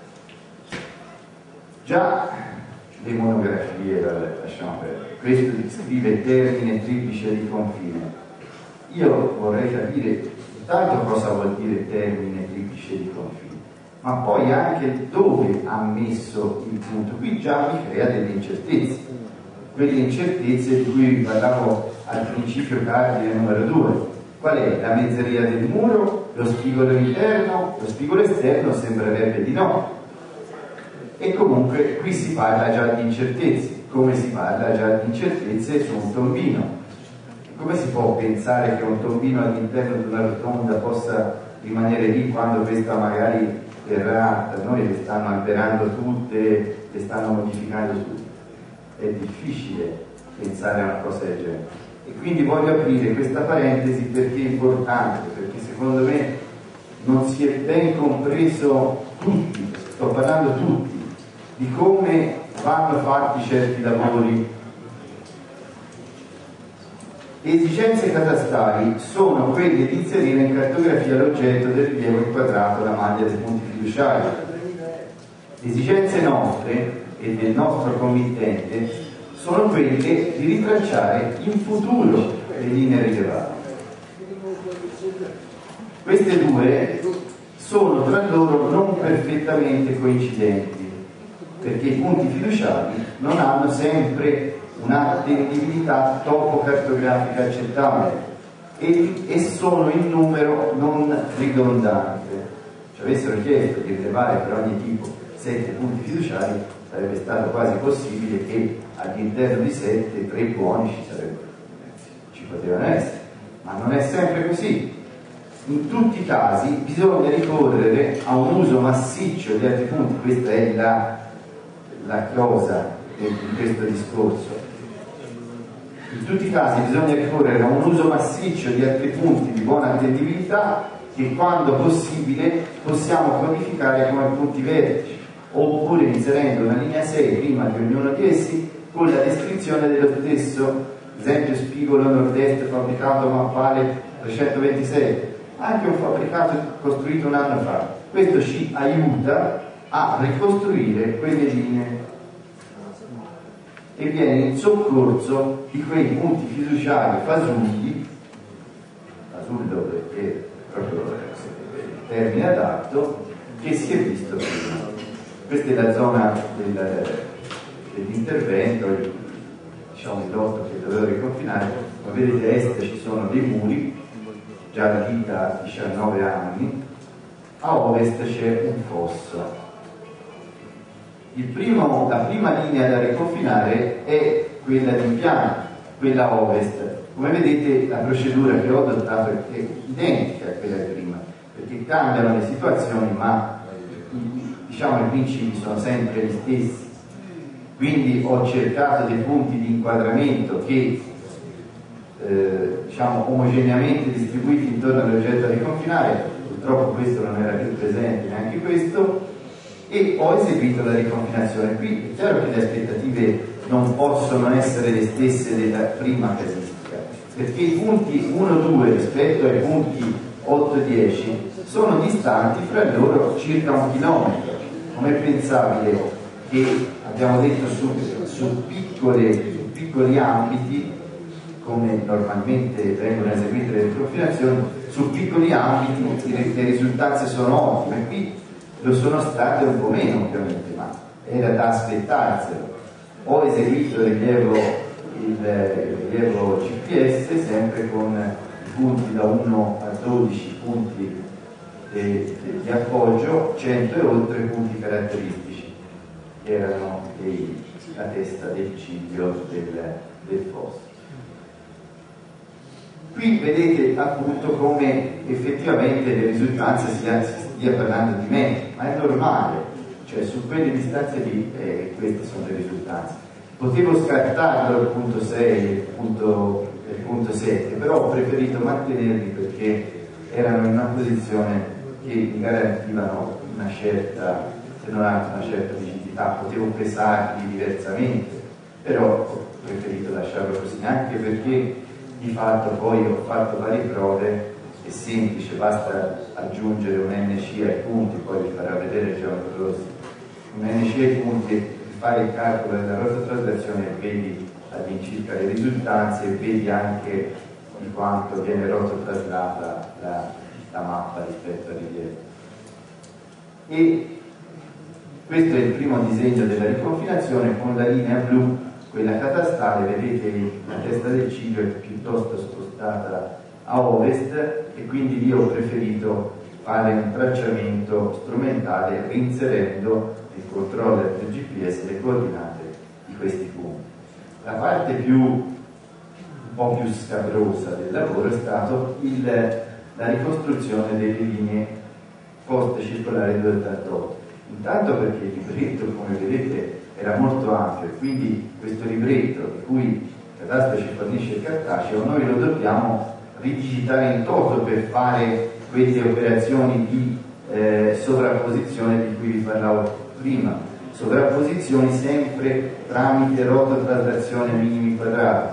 Già le monografie, lasciamo perdere, questo descrive termine triplice di confine. Io vorrei capire intanto cosa vuol dire termine triplice di confine, ma poi anche dove ha messo il punto. Qui già mi crea delle incertezze, quelle incertezze di cui vi parlavo al principio cardine numero due. Qual è? La mezzeria del muro, lo spigolo interno, lo spigolo esterno sembrerebbe di no. E comunque qui si parla già di incertezze, come si parla già di incertezze su un tombino. Come si può pensare che un tombino all'interno di una rotonda possa rimanere lì quando questa magari verrà, da noi le stanno alberando tutte, le stanno modificando tutte? È difficile pensare a una cosa del genere. E quindi voglio aprire questa parentesi perché è importante, perché secondo me non si è ben compreso tutti, sto parlando tutti, di come vanno fatti certi lavori. Le esigenze catastali sono quelle di inserire in cartografia l'oggetto del rilievo inquadrato alla maglia dei punti fiduciari. Le esigenze nostre e del nostro committente sono quelle di ritracciare in futuro le linee rilevate. Queste due sono tra loro non perfettamente coincidenti, perché i punti fiduciari non hanno sempre un'attendibilità topocartografica accettabile e, e sono in numero non ridondante. Ci avessero chiesto di rilevare per ogni tipo sette punti fiduciari, sarebbe stato quasi possibile che all'interno di sette tre buoni ci sarebbero, ci potevano essere, ma non è sempre così. In tutti i casi bisogna ricorrere a un uso massiccio di altri punti. Questa è la la cosa di questo discorso. In tutti i casi bisogna ricorrere a un uso massiccio di altri punti di buona attendibilità che quando possibile possiamo codificare come punti vertici, oppure inserendo una linea sei prima di ognuno di essi con la descrizione dello stesso. Esempio, spigolo nord-est fabbricato mappale trecentoventisei, anche un fabbricato costruito un anno fa. Questo ci aiuta a ricostruire quelle linee e viene in soccorso di quei punti fiduciari fasulli, fasullo perché è proprio il termine adatto, che si è visto prima. Questa è la zona del, dell'intervento, diciamo il lotto che dovevo riconfinare. Come vedete a est ci sono dei muri già lì da diciannove anni. A ovest c'è un fosso. Il primo, la prima linea da riconfinare è quella di piano, quella a ovest. Come vedete la procedura che ho adottato è identica a quella di prima, perché cambiano le situazioni, ma diciamo i principi sono sempre gli stessi. Quindi ho cercato dei punti di inquadramento che eh, diciamo omogeneamente distribuiti intorno all'oggetto da riconfinare. Purtroppo questo non era più presente, neanche questo, e ho eseguito la riconfinazione. Qui è chiaro che le aspettative non possono essere le stesse della prima casistica, perché i punti uno due rispetto ai punti otto dieci sono distanti fra loro circa un chilometro. Com'è pensabile che, abbiamo detto, su, su, piccole, su piccoli ambiti, come normalmente vengono eseguite le riconfinazioni, su piccoli ambiti le risultanze sono ottime. Qui lo sono state un po' meno, ovviamente, ma era da aspettarselo. Ho eseguito il rilievo, il, il rilievo G P S sempre con i punti da uno a dodici punti di, di, di appoggio, cento e oltre punti caratteristici, che erano dei, la testa del ciglio del, del fosso. Qui vedete appunto come effettivamente le risultanze si stia parlando di me, ma è normale, cioè su quelle distanze lì eh, queste sono le risultanze. Potevo scartarlo al punto sei e il punto sette, però ho preferito mantenerli perché erano in una posizione che mi garantivano una certa, se non altro una certa rigidità. Potevo pesarli diversamente, però ho preferito lasciarlo così, anche perché di fatto poi ho fatto varie prove, è semplice, basta aggiungere un N C ai punti, poi vi farà vedere Giovanni Rossi, un N C ai punti, fai il calcolo della rototraslazione e vedi all'incirca le risultanze e vedi anche di quanto viene rototraslata la, la mappa rispetto al rilievo. E questo è il primo disegno della riconfinazione con la linea blu, quella catastale. Vedete la testa del ciglio è piuttosto spostata a ovest e quindi io ho preferito fare un tracciamento strumentale inserendo il controller del G P S le coordinate di questi punti. La parte più un po' più scabrosa del lavoro è stato il, la ricostruzione delle linee poste circolari duecentottantotto. Intanto perché il libretto, come vedete, era molto ampio e quindi questo libretto di cui il Cadastro ci fornisce il cartaceo noi lo dobbiamo ridigitare in toto per fare queste operazioni di eh, sovrapposizione di cui vi parlavo prima, sovrapposizioni sempre tramite rototraslazione minimi quadrati.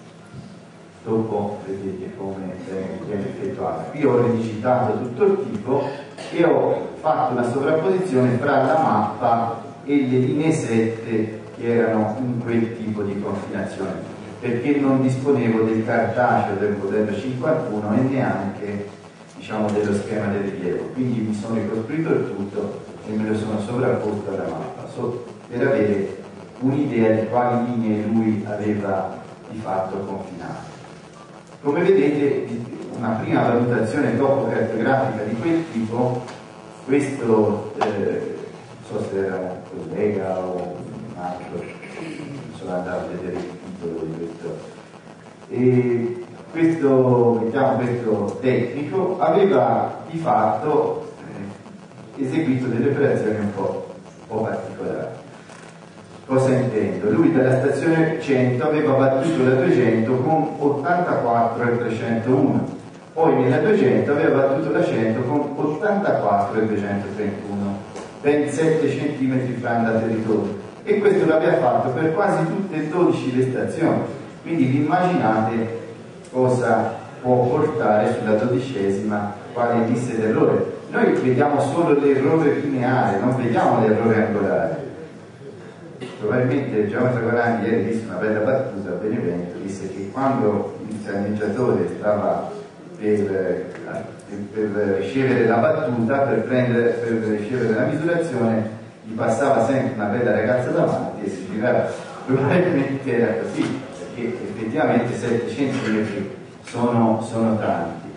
Dopo vedete come viene effettuato. Qui ho ridigitato tutto il tipo e ho fatto una sovrapposizione fra la mappa e le linee sette che erano in quel tipo di confinazione, perché non disponevo del cartaceo del modello cinquantuno e neanche, diciamo, dello schema del rilievo, quindi mi sono ricostruito il tutto e me lo sono sovrapposto alla mappa so, per avere un'idea di quali linee lui aveva di fatto confinato. Come vedete, una prima valutazione topocartografica di quel tipo, questo eh, non so se era un collega o un altro, sono andato a vedere il titolo di questo, e questo, diciamo, questo tecnico aveva di fatto eh, eseguito delle operazioni un po', un po' particolari. Cosa intendo? Lui dalla stazione cento aveva battuto la duecento con ottantaquattro e trecentouno, poi nella duecento aveva battuto la cento con ottantaquattro e duecentotrentuno, ben sette centimetri fra andata e ritorno, e questo l'aveva fatto per quasi tutte e dodici le stazioni. Quindi vi immaginate cosa può portare sulla dodicesima quale indice d'errore. Noi vediamo solo l'errore lineare, non vediamo l'errore angolare. Probabilmente il geometra Guarani ieri disse una bella battuta a Benevento, disse che quando il pianeggiatore stava per, per ricevere la battuta, per, prendere, per ricevere la misurazione, gli passava sempre una bella ragazza davanti e si girava. Probabilmente era così, perché effettivamente sette centimetri sono, sono tanti.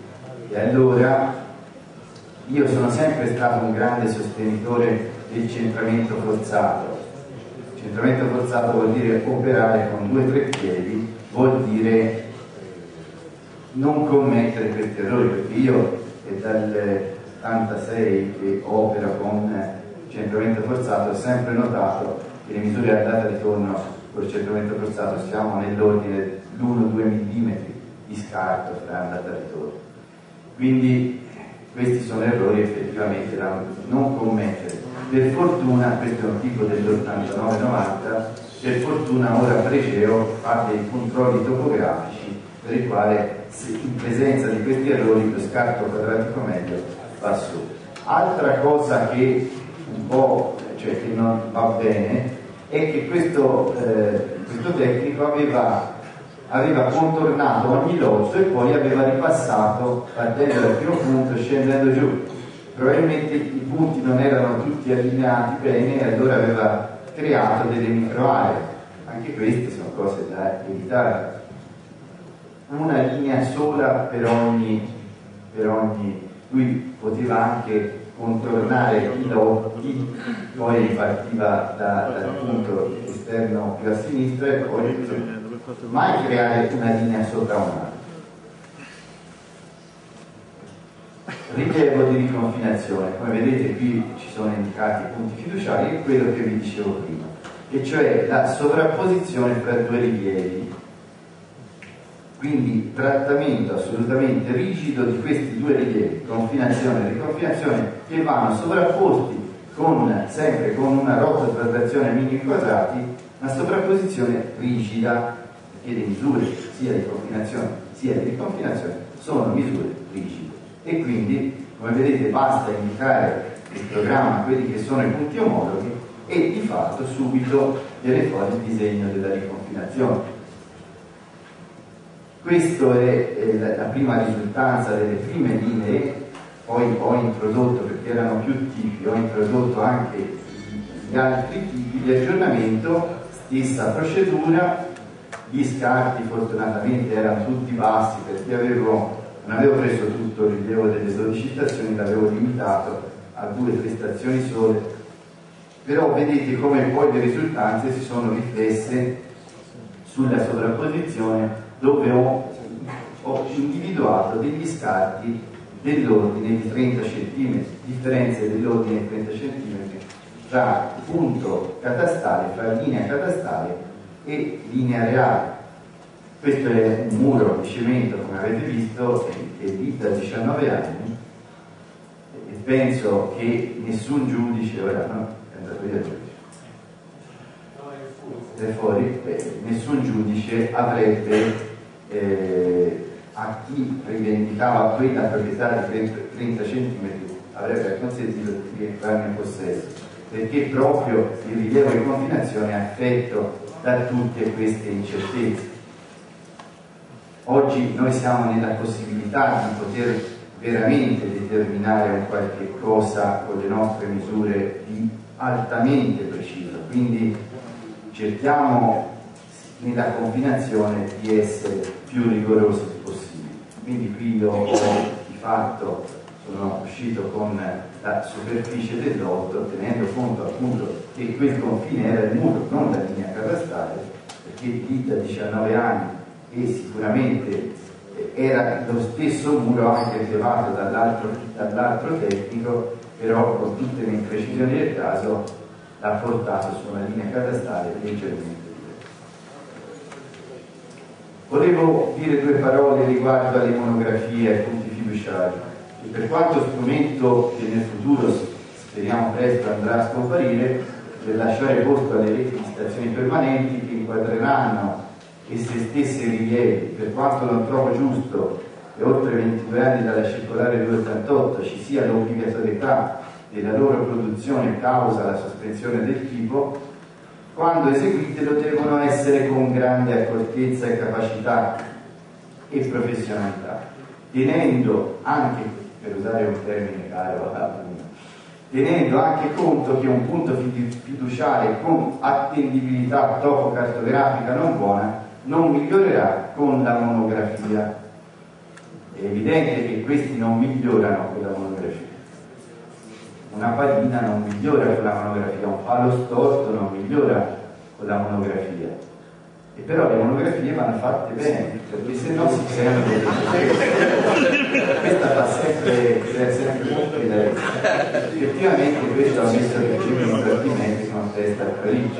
E allora io sono sempre stato un grande sostenitore del centramento forzato. Il centramento forzato vuol dire operare con due o tre piedi, vuol dire non commettere questi errori, perché io è dal settantasei che opero con centramento forzato, ho sempre notato che le misure a data ritorno con il centramento forzato siamo nell'ordine l'uno due millimetri di scarto fra andata e ritorno. Quindi questi sono errori effettivamente da non commettere. Per fortuna, questo è un tipo dell'ottantanove novanta, per fortuna ora Pregeo fa dei controlli topografici per i quali in presenza di questi errori lo scarto quadratico medio va su. Altra cosa che un po', cioè che non va bene, è che questo, eh, questo tecnico aveva, aveva contornato ogni lotto e poi aveva ripassato partendo dal primo punto e scendendo giù. Probabilmente i punti non erano tutti allineati bene e allora aveva creato delle micro aree. Anche queste sono cose da evitare. Una linea sola per ogni, per ogni lui poteva anche contornare i lotti, poi ripartiva da, dal punto esterno più a sinistra e poi mai creare una linea sopra un'altra. Rilievo di riconfinazione, come vedete qui ci sono indicati i punti fiduciari, è quello che vi dicevo prima, e cioè la sovrapposizione fra due rilievi. Quindi trattamento assolutamente rigido di questi due rilievi, confinazione e riconfinazione, che vanno sovrapposti con, sempre con una rotta traslazione a minimi quadrati, una sovrapposizione rigida, perché le misure sia di confinazione sia di riconfinazione sono misure rigide. E quindi, come vedete, basta indicare il programma, quelli che sono i punti omologhi, e di fatto subito viene fuori il disegno della riconfinazione. Questa è, è la, la prima risultanza delle prime linee. Poi ho introdotto, perché erano più tipi, ho introdotto anche gli altri tipi di aggiornamento, stessa procedura. Gli scarti fortunatamente erano tutti bassi perché avevo, non avevo preso tutto il rilievo delle dodici stazioni, l'avevo limitato a due o tre stazioni sole, però vedete come poi le risultanze si sono riflesse sulla sovrapposizione, dove ho, ho individuato degli scarti dell'ordine di trenta centimetri, differenze dell'ordine di trenta centimetri tra punto catastale, fra linea catastale e linea reale. Questo è un muro di cemento, come avete visto, che è lì da diciannove anni, e penso che nessun giudice, ora no, è andato via il giudice, è fuori, eh, nessun giudice avrebbe eh, a chi rivendicava quella proprietà di trenta centimetri avrebbe consentito di entrare in possesso, perché proprio il rilievo di confinazione è affetto da tutte queste incertezze. Oggi noi siamo nella possibilità di poter veramente determinare un qualche cosa con le nostre misure di altamente preciso, quindi cerchiamo nella confinazione di essere più rigorosi possibile. Quindi qui io ho di fatto sono uscito con la superficie del lotto, tenendo conto appunto che quel confine era il muro, non la linea catastale, perché lì da diciannove anni e sicuramente era lo stesso muro anche rilevato dall'altro, dall'altro tecnico, però con tutte le imprecisioni del caso l'ha portato su una linea catastale leggermente diversa. Volevo dire due parole riguardo alle monografie e ai punti fiduciari, che per quanto strumento che nel futuro speriamo presto andrà a scomparire, per lasciare posto alle reti di stazioni permanenti che inquadreranno esse stesse rilievi, per quanto non trovo giusto che oltre ventidue anni dalla circolare duecentottantotto ci sia l'obbligatorietà della loro produzione causa la sospensione del tipo, quando eseguite lo devono essere con grande accortezza e capacità e professionalità, tenendo anche, per usare un termine caro a tenendo anche conto che un punto fiduciario con attendibilità topocartografica non buona non migliorerà con la monografia. E È evidente che questi non migliorano con la monografia. Una pallina non migliora con la monografia, un palo storto non migliora con la monografia. E però le monografie vanno fatte bene, perché se no si creano delle questa fa sempre, sempre utile. Effettivamente questo ha messo il regime di combattimento con testa a Parigi.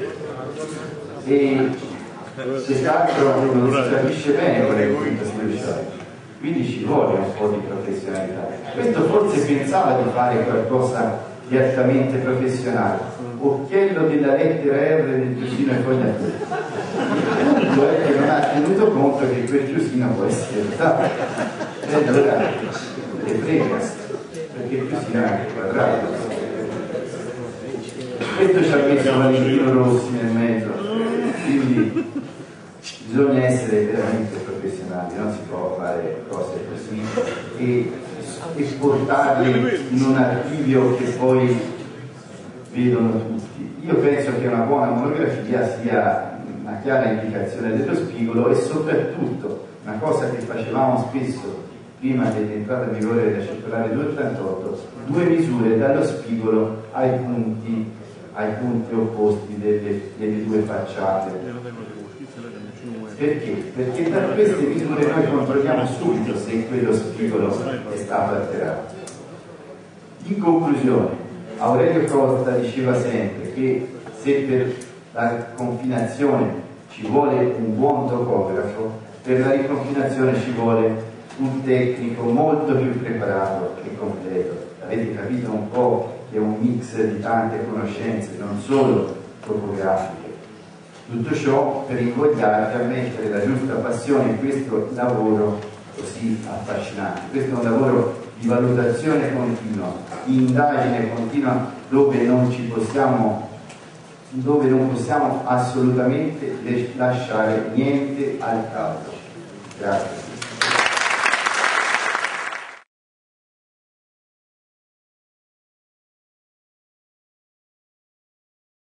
E quest'altro non si capisce bene qual è il punto speciale, quindi ci vuole un po' di professionalità. Questo forse pensava di fare qualcosa di altamente professionale. Occhiello della lettera R del giussino e fognatura. Il punto è che non ha tenuto conto che quel giussino può essere usato. E allora le frega, perché il giussino è anche quadrato. Questo ci ha messo Valentino Rossi nel mezzo, quindi bisogna essere veramente professionali, non si può fare cose così e, e portarle in un archivio che poi vedono tutti. Io penso che una buona monografia sia una chiara indicazione dello spigolo e soprattutto una cosa che facevamo spesso prima dell'entrata in vigore della circolare duecentottantotto, due misure dallo spigolo ai punti, ai punti opposti delle, delle due facciate. Perché? Perché da queste misure noi controlliamo subito se quello spigolo è stato alterato. In conclusione, Aurelio Costa diceva sempre che se per la confinazione ci vuole un buon topografo, per la riconfinazione ci vuole un tecnico molto più preparato e completo. Avete capito un po' che è un mix di tante conoscenze, non solo topografiche. Tutto ciò per invogliarvi a mettere la giusta passione in questo lavoro così affascinante. Questo è un lavoro di valutazione continua, di indagine continua, dove non ci possiamo, dove non possiamo assolutamente lasciare niente al caso. Grazie.